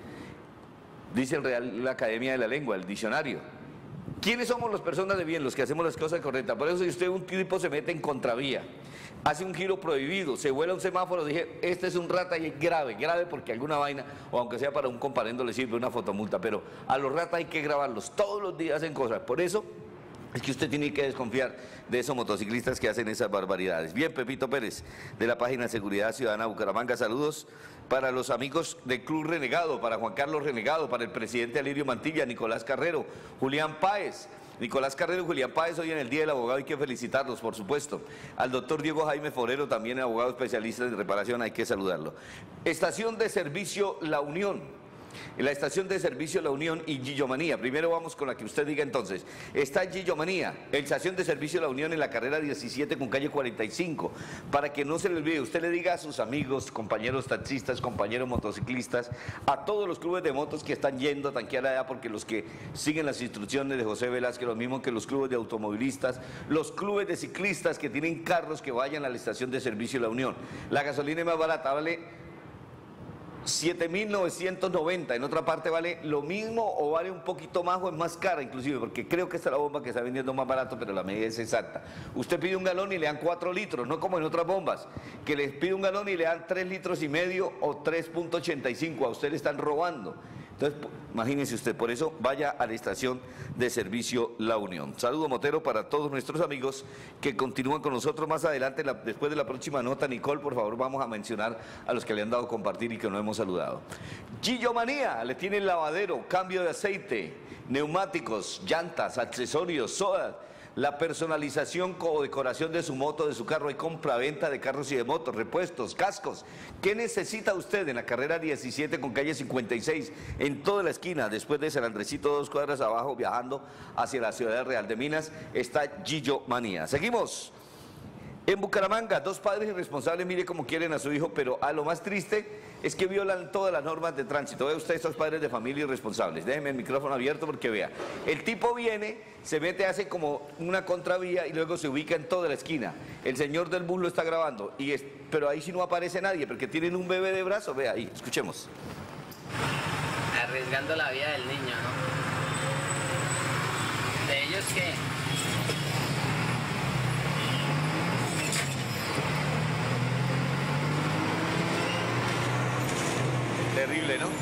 Dice el Real, la Academia de la Lengua, el diccionario. ¿Quiénes somos las personas de bien? Los que hacemos las cosas correctas. Por eso si usted un tipo se mete en contravía, hace un giro prohibido, se vuela un semáforo, dije, este es un rata y es grave, grave porque alguna vaina, o aunque sea para un comparendo le sirve una fotomulta, pero a los ratas hay que grabarlos, todos los días hacen cosas. Por eso Es que usted tiene que desconfiar de esos motociclistas que hacen esas barbaridades. Bien, Pepito Pérez, de la página Seguridad Ciudadana Bucaramanga, saludos para los amigos del Club Renegado, para Juan Carlos Renegado, para el presidente Alirio Mantilla, Nicolás Carrero, Julián Páez. Nicolás Carrero y Julián Páez, hoy en el Día del Abogado hay que felicitarlos, por supuesto. Al doctor Diego Jaime Forero, también abogado especialista en reparación, hay que saludarlo. Estación de servicio La Unión. En la estación de servicio La Unión y Gillomanía. Primero vamos con la que usted diga entonces. Está Gillomanía, en estación de servicio La Unión en la carrera diecisiete con calle cuarenta y cinco. Para que no se le olvide, usted le diga a sus amigos, compañeros taxistas, compañeros motociclistas, a todos los clubes de motos que están yendo a tanquear allá, porque los que siguen las instrucciones de José Velázquez, lo mismo que los clubes de automovilistas, los clubes de ciclistas que tienen carros, que vayan a la estación de servicio La Unión. La gasolina es más barata, vale siete mil novecientos noventa, en otra parte vale lo mismo o vale un poquito más o es más cara inclusive, porque creo que esta es la bomba que está vendiendo más barato, pero la medida es exacta. Usted pide un galón y le dan cuatro litros, no como en otras bombas, que les pide un galón y le dan tres litros y medio o tres punto ochenta y cinco, a usted le están robando. Entonces, imagínense usted, por eso vaya a la estación de servicio La Unión. Saludo motero para todos nuestros amigos que continúan con nosotros más adelante. La, después de la próxima nota, Nicole, por favor, vamos a mencionar a los que le han dado compartir y que no hemos saludado. Gillomanía, le tiene lavadero, cambio de aceite, neumáticos, llantas, accesorios, sodas. La personalización o decoración de su moto, de su carro, hay compra-venta de carros y de motos, repuestos, cascos. ¿Qué necesita usted en la carrera diecisiete con calle cincuenta y seis, en toda la esquina, después de San Andresito, dos cuadras abajo, viajando hacia la ciudad Real de Minas, está Gillomanía? Seguimos. En Bucaramanga, dos padres irresponsables, mire cómo quieren a su hijo, pero a lo más triste es que violan todas las normas de tránsito. Vea usted estos padres de familia irresponsables. Déjeme el micrófono abierto porque vea. El tipo viene, se mete, hace como una contravía y luego se ubica en toda la esquina. El señor del bus lo está grabando, y es, pero ahí sí no aparece nadie porque tienen un bebé de brazo. Vea ahí, escuchemos. Arriesgando la vida del niño, ¿no? ¿De ellos qué? Terrible, ¿no?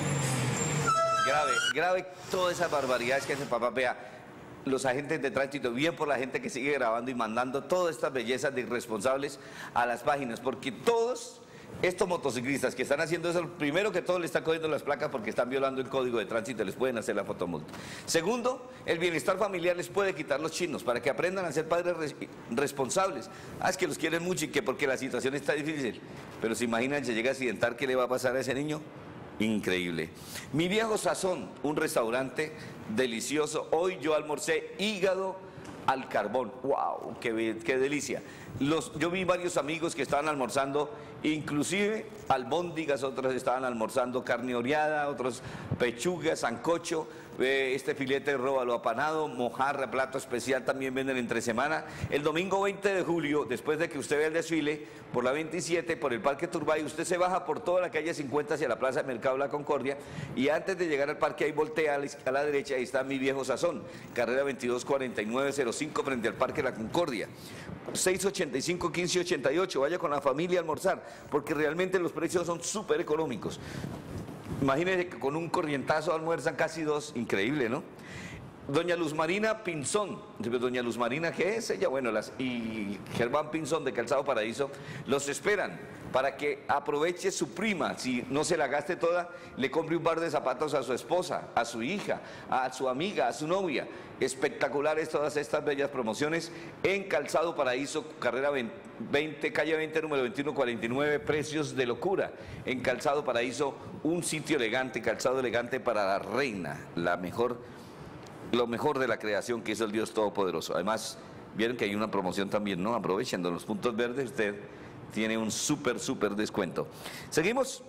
Grave, grave todas esas barbaridades que hace el papá. Vea, los agentes de tránsito, bien por la gente que sigue grabando y mandando todas estas bellezas de irresponsables a las páginas, porque todos estos motociclistas que están haciendo eso, primero que todo le están cogiendo las placas porque están violando el código de tránsito y les pueden hacer la fotomulta. Segundo, el bienestar familiar les puede quitar los chinos para que aprendan a ser padres res responsables. Ah, es que los quieren mucho y que porque la situación está difícil, pero se imaginan, se llega a accidentar, ¿qué le va a pasar a ese niño? Increíble. Mi Viejo Sazón, un restaurante delicioso. Hoy yo almorcé hígado al carbón. ¡Wow! ¡Qué, qué delicia! Los, yo vi varios amigos que estaban almorzando, inclusive albóndigas, otros estaban almorzando carne oreada, otros pechuga, sancocho, eh, este filete de róbalo apanado, mojarra, plato especial también venden entre semana. El domingo veinte de julio, después de que usted vea el desfile, por la veintisiete, por el Parque Turbay, usted se baja por toda la calle cincuenta hacia la Plaza de Mercado La Concordia, y antes de llegar al parque ahí voltea a la, a la derecha, ahí está Mi Viejo Sazón, carrera veintidós cuarenta y nueve cero cinco frente al Parque La Concordia. seis ochenta y cinco, quince ochenta y ocho, vaya con la familia a almorzar, porque realmente los precios son súper económicos. Imagínense que con un corrientazo almuerzan casi dos, increíble, ¿no? Doña Luz Marina Pinzón, Doña Luz Marina, ¿qué es ella? Bueno, las, y Germán Pinzón de Calzado Paraíso, los esperan para que aproveche su prima, si no se la gaste toda, le compre un par de zapatos a su esposa, a su hija, a su amiga, a su novia. Espectaculares todas estas bellas promociones en Calzado Paraíso, carrera veinte, calle veinte, número veintiuno cuarenta y nueve, precios de locura. En Calzado Paraíso, un sitio elegante, calzado elegante para la reina, la mejor, lo mejor de la creación que es el Dios Todopoderoso. Además, vieron que hay una promoción también, ¿no? Aprovechando los puntos verdes, usted tiene un súper, súper descuento. Seguimos.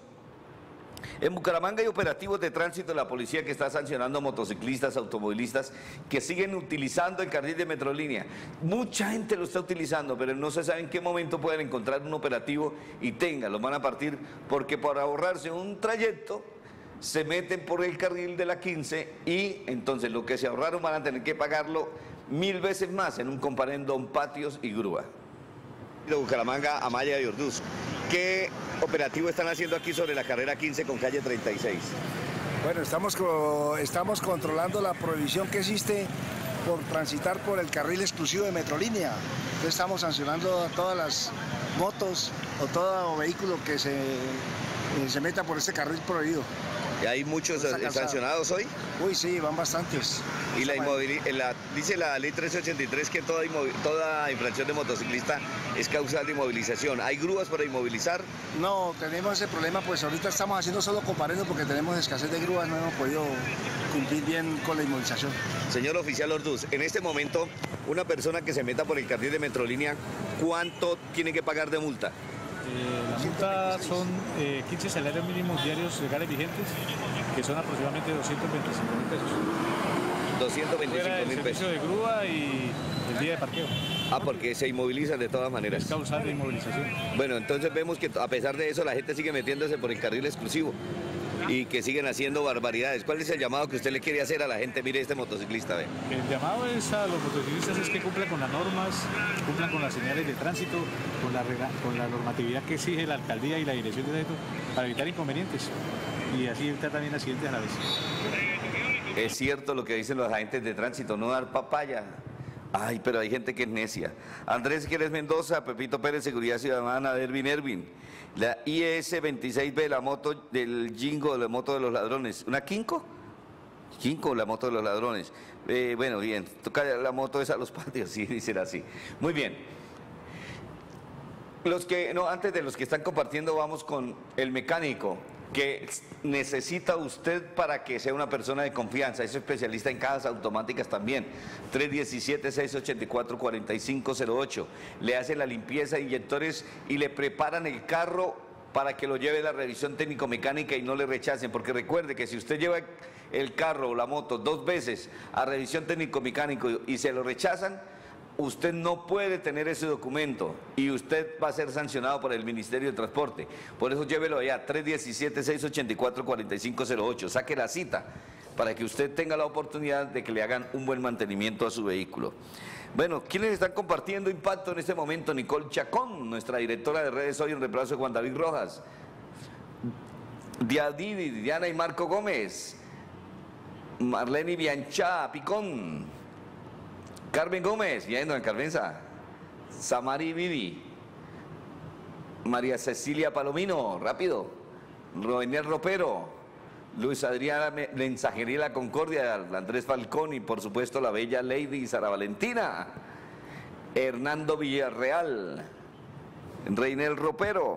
En Bucaramanga hay operativos de tránsito de la policía que está sancionando a motociclistas, automovilistas que siguen utilizando el carril de Metrolínea. Mucha gente lo está utilizando, pero no se sabe en qué momento pueden encontrar un operativo y tenga, lo van a partir, porque para ahorrarse un trayecto se meten por el carril de la quince y entonces lo que se ahorraron van a tener que pagarlo mil veces más en un comparendo patios y grúa. De Bucaramanga a Maya de Orduz, ¿qué operativo están haciendo aquí sobre la carrera quince con calle treinta y seis? Bueno, estamos, estamos controlando la prohibición que existe por transitar por el carril exclusivo de Metrolínea. Entonces estamos sancionando a todas las motos o todo vehículo que se, eh, se meta por ese carril prohibido. ¿Y hay muchos sancionados hoy? Uy, sí, van bastantes. Y la inmovilización, dice la ley trece ochenta y tres que toda, toda infracción de motociclista es causal de inmovilización. ¿Hay grúas para inmovilizar? No, tenemos ese problema, pues ahorita estamos haciendo solo comparendo porque tenemos escasez de grúas, no hemos podido cumplir bien con la inmovilización. Señor oficial Orduz, en este momento, una persona que se meta por el carril de Metrolínea, ¿cuánto tiene que pagar de multa? Eh, la multa son eh, quince salarios mínimos diarios legales vigentes, que son aproximadamente doscientos veinticinco mil pesos. doscientos veinticinco mil pesos. El servicio de grúa y el día de parqueo. Ah, porque se inmovilizan de todas maneras. Es causal de inmovilización. Bueno, entonces vemos que a pesar de eso la gente sigue metiéndose por el carril exclusivo y que siguen haciendo barbaridades. ¿Cuál es el llamado que usted le quiere hacer a la gente? Mire este motociclista, ve. El llamado es a los motociclistas es que cumplan con las normas, cumplan con las señales de tránsito, con la, con la normatividad que exige la alcaldía y la dirección de tránsito para evitar inconvenientes y así evitar también accidentes a la vez. Es cierto lo que dicen los agentes de tránsito, no dar papaya. Ay, pero hay gente que es necia. Andrés Quieres Mendoza, Pepito Pérez, Seguridad Ciudadana, Ervin Ervin. La I S veintiséis B, la moto del Jingo, la moto de los ladrones. ¿Una Kinko? Kinko, la moto de los ladrones. Eh, bueno, bien, toca la moto esa a los patios, sí, dicen así. Muy bien. Los que, no, antes de los que están compartiendo, vamos con el mecánico que necesita usted para que sea una persona de confianza. Es especialista en cajas automáticas también. tres uno siete, seis ocho cuatro, cuatro cinco cero ocho. Le hacen la limpieza de inyectores y le preparan el carro para que lo lleve a la revisión técnico-mecánica y no le rechacen. Porque recuerde que si usted lleva el carro o la moto dos veces a revisión técnico-mecánico y se lo rechazan, usted no puede tener ese documento y usted va a ser sancionado por el Ministerio de Transporte. Por eso llévelo allá, tres uno siete, seis ocho cuatro, cuatro cinco cero ocho. Saque la cita para que usted tenga la oportunidad de que le hagan un buen mantenimiento a su vehículo. Bueno, ¿quiénes están compartiendo impacto en este momento? Nicole Chacón, nuestra directora de redes hoy en reemplazo de Juan David Rojas. Diadidi, Diana y Marco Gómez. Marlene Bianchá, Picón. Carmen Gómez, bien, don Carmenza. Samari Vivi. María Cecilia Palomino, rápido. Roenier Ropero. Luis Adriana Mensajería La Concordia, Andrés Falcón y por supuesto la bella Lady Sara Valentina. Hernando Villarreal. Reinel Ropero.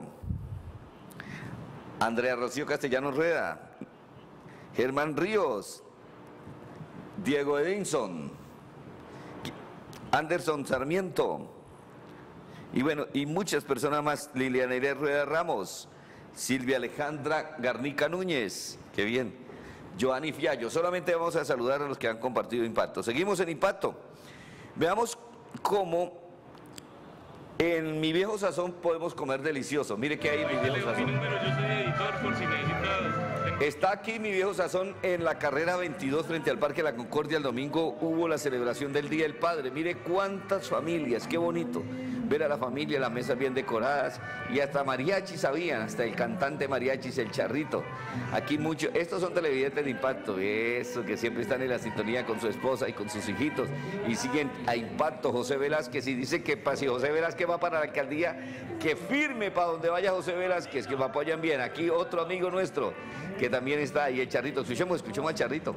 Andrea Rocío Castellanos Rueda. Germán Ríos. Diego Edinson. Anderson Sarmiento, y bueno, y muchas personas más, Liliana Irene Rueda Ramos, Silvia Alejandra Garnica Núñez, qué bien, Joanny Fiallo. Solamente vamos a saludar a los que han compartido Impacto. Seguimos en Impacto. Veamos cómo en Mi Viejo Sazón podemos comer delicioso. Mire qué hay en Mi Viejo Sazón. Yo soy editor por si necesitas. Está aquí Mi Viejo Sazón en la carrera veintidós frente al Parque La Concordia. El domingo hubo la celebración del Día del Padre. Mire cuántas familias, qué bonito ver a la familia, las mesas bien decoradas y hasta mariachis habían, hasta el cantante mariachis, el Charrito. Aquí muchos, estos son televidentes de Impacto, eso, que siempre están en la sintonía con su esposa y con sus hijitos y siguen a Impacto. José Velázquez, y dice que si José Velázquez va para la alcaldía, que firme para donde vaya José Velázquez, que me apoyan bien. Aquí otro amigo nuestro que también está ahí, el Charrito. Escuchemos, escuchemos al Charrito.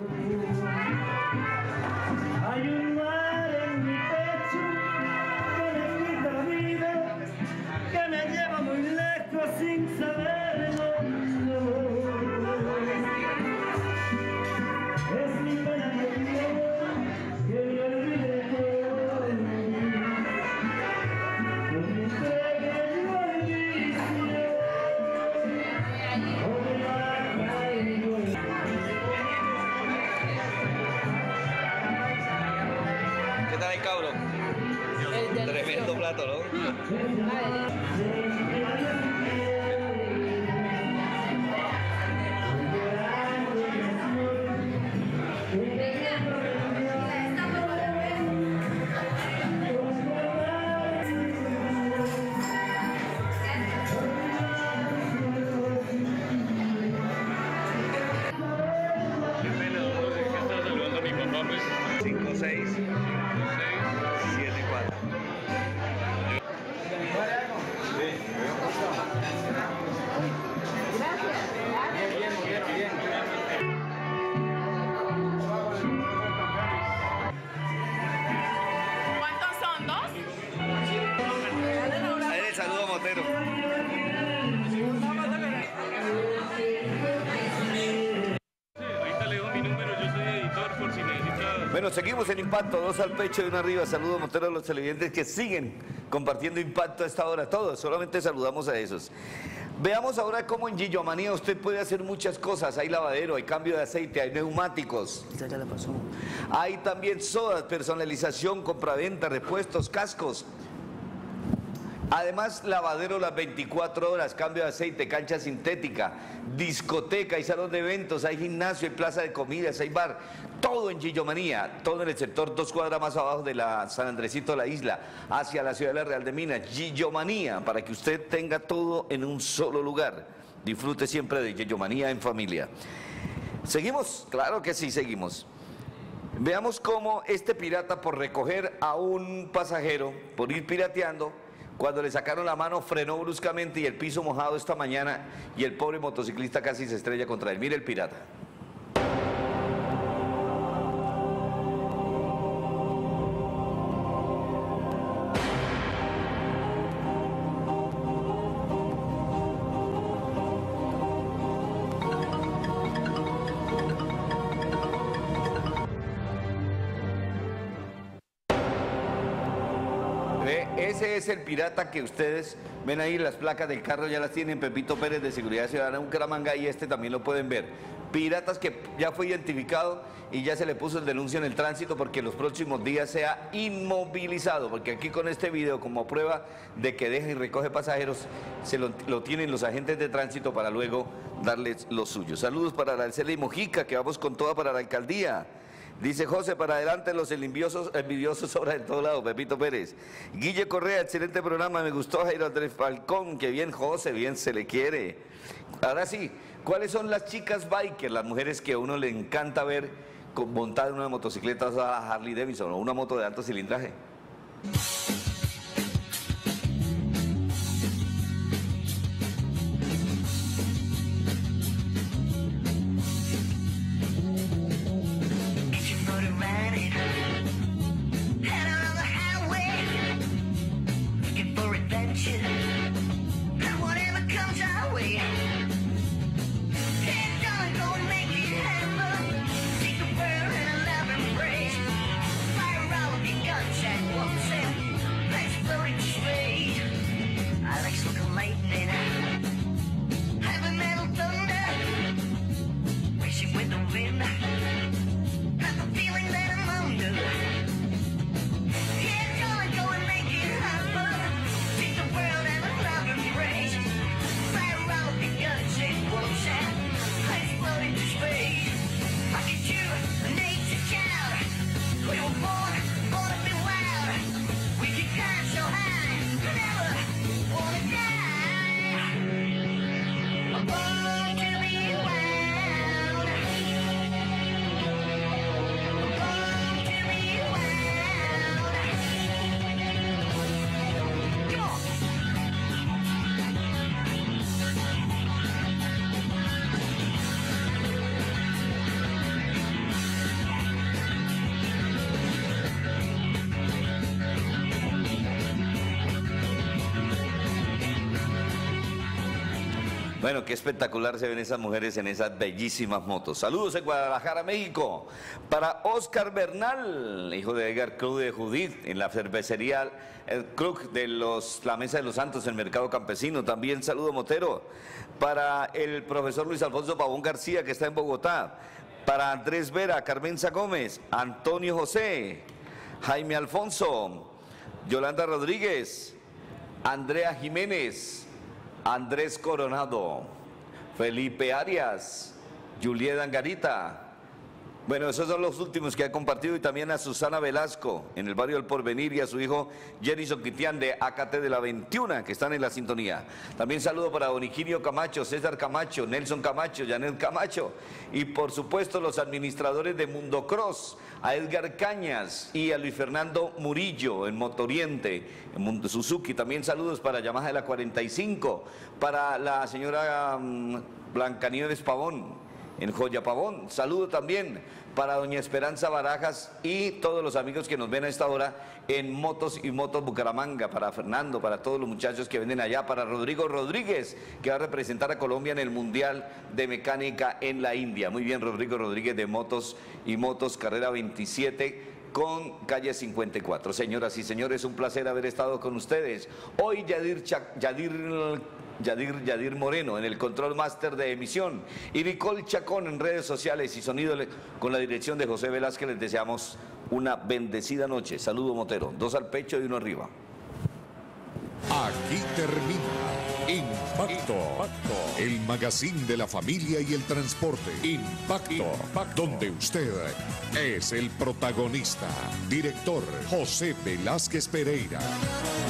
Hay un mar en mi pecho que me quita la vida, que me lleva muy lejos sin saberlo. Es mi pena que me olvide todo. Que me entregue yo al vicio. ¿Qué tal el cabro? Tremendo plato, ¿no? Qué pena, ¿no? Es que estaba saludando a mi papá, pues. cinco seis siete cuatro. ¿Cuántos son? ¿Dos? Ahí le saludo, Motero. Ahorita le doy mi número, yo soy editor por si necesita. Bueno, seguimos en Impacto, dos al pecho y uno arriba. Saludos, Montero, a los televidentes que siguen compartiendo Impacto a esta hora. Todos, solamente saludamos a esos. Veamos ahora cómo en Gillomanía usted puede hacer muchas cosas. Hay lavadero, hay cambio de aceite, hay neumáticos. Hay también sodas, personalización, compraventa, repuestos, cascos. Además, lavadero las veinticuatro horas, cambio de aceite, cancha sintética, discoteca, hay salón de eventos, hay gimnasio, hay plaza de comidas, hay bar. Todo en Gillomanía, todo en el sector dos cuadras más abajo de la San Andresito de la Isla, hacia la ciudad de la Real de Minas. Gillomanía, para que usted tenga todo en un solo lugar. Disfrute siempre de Gillomanía en familia. ¿Seguimos? Claro que sí, seguimos. Veamos cómo este pirata, por recoger a un pasajero, por ir pirateando, cuando le sacaron la mano frenó bruscamente y el piso mojado esta mañana y el pobre motociclista casi se estrella contra él. Mire el pirata. Ese es el pirata que ustedes ven ahí, las placas del carro ya las tienen Pepito Pérez de Seguridad Ciudadana en Bucaramanga y este también lo pueden ver. Piratas que ya fue identificado y ya se le puso el denuncio en el tránsito porque en los próximos días sea inmovilizado, porque aquí con este video como prueba de que deja y recoge pasajeros, se lo, lo tienen los agentes de tránsito para luego darles lo suyo. Saludos para Araceli Mojica, que vamos con toda para la alcaldía. Dice José, para adelante los envidiosos, envidiosos sobra de todo lado, Pepito Pérez. Guille Correa, excelente programa, me gustó. Jairo Andrés Falcón, que bien José, bien se le quiere. Ahora sí, ¿cuáles son las chicas bikers, las mujeres que a uno le encanta ver montadas en una motocicleta, o sea, Harley Davidson o una moto de alto cilindraje? Bueno, qué espectacular se ven esas mujeres en esas bellísimas motos. Saludos en Guadalajara, México. Para Oscar Bernal, hijo de Edgar Cruz de Judith, en la cervecería El Cruz de los, la Mesa de los Santos, en el Mercado Campesino. También saludo Motero. Para el profesor Luis Alfonso Pavón García, que está en Bogotá. Para Andrés Vera, Carmenza Gómez, Antonio José, Jaime Alfonso, Yolanda Rodríguez, Andrea Jiménez, Andrés Coronado, Felipe Arias, Julieta Angarita, Bueno, esos son los últimos que ha compartido, y también a Susana Velasco en el barrio del Porvenir, y a su hijo Jerison Quitián de A C A T de la veintiuno, que están en la sintonía. También saludo para Don Higinio Camacho, César Camacho, Nelson Camacho, Janet Camacho, y por supuesto los administradores de Mundo Cross, a Edgar Cañas y a Luis Fernando Murillo en Motoriente, en Mundo Suzuki. También saludos para Yamaha de la cuarenta y cinco, para la señora um, Blancanieves Pavón en Joya Pavón. Saludo también para doña Esperanza Barajas y todos los amigos que nos ven a esta hora en Motos y Motos Bucaramanga, para Fernando, para todos los muchachos que venden allá, para Rodrigo Rodríguez, que va a representar a Colombia en el Mundial de Mecánica en la India. Muy bien, Rodrigo Rodríguez de Motos y Motos, carrera veintisiete, con calle cincuenta y cuatro. Señoras y señores, un placer haber estado con ustedes. Hoy Yadir, Cha Yadir Yadir, Yadir Moreno en el control máster de emisión, y Nicole Chacón en redes sociales y sonido con la dirección de José Velázquez. Les deseamos una bendecida noche. Saludo Motero, dos al pecho y uno arriba. Aquí termina Impacto, Impacto, el magazine de la familia y el transporte. Impacto, Impacto, donde usted es el protagonista. Director José Velázquez Pereira.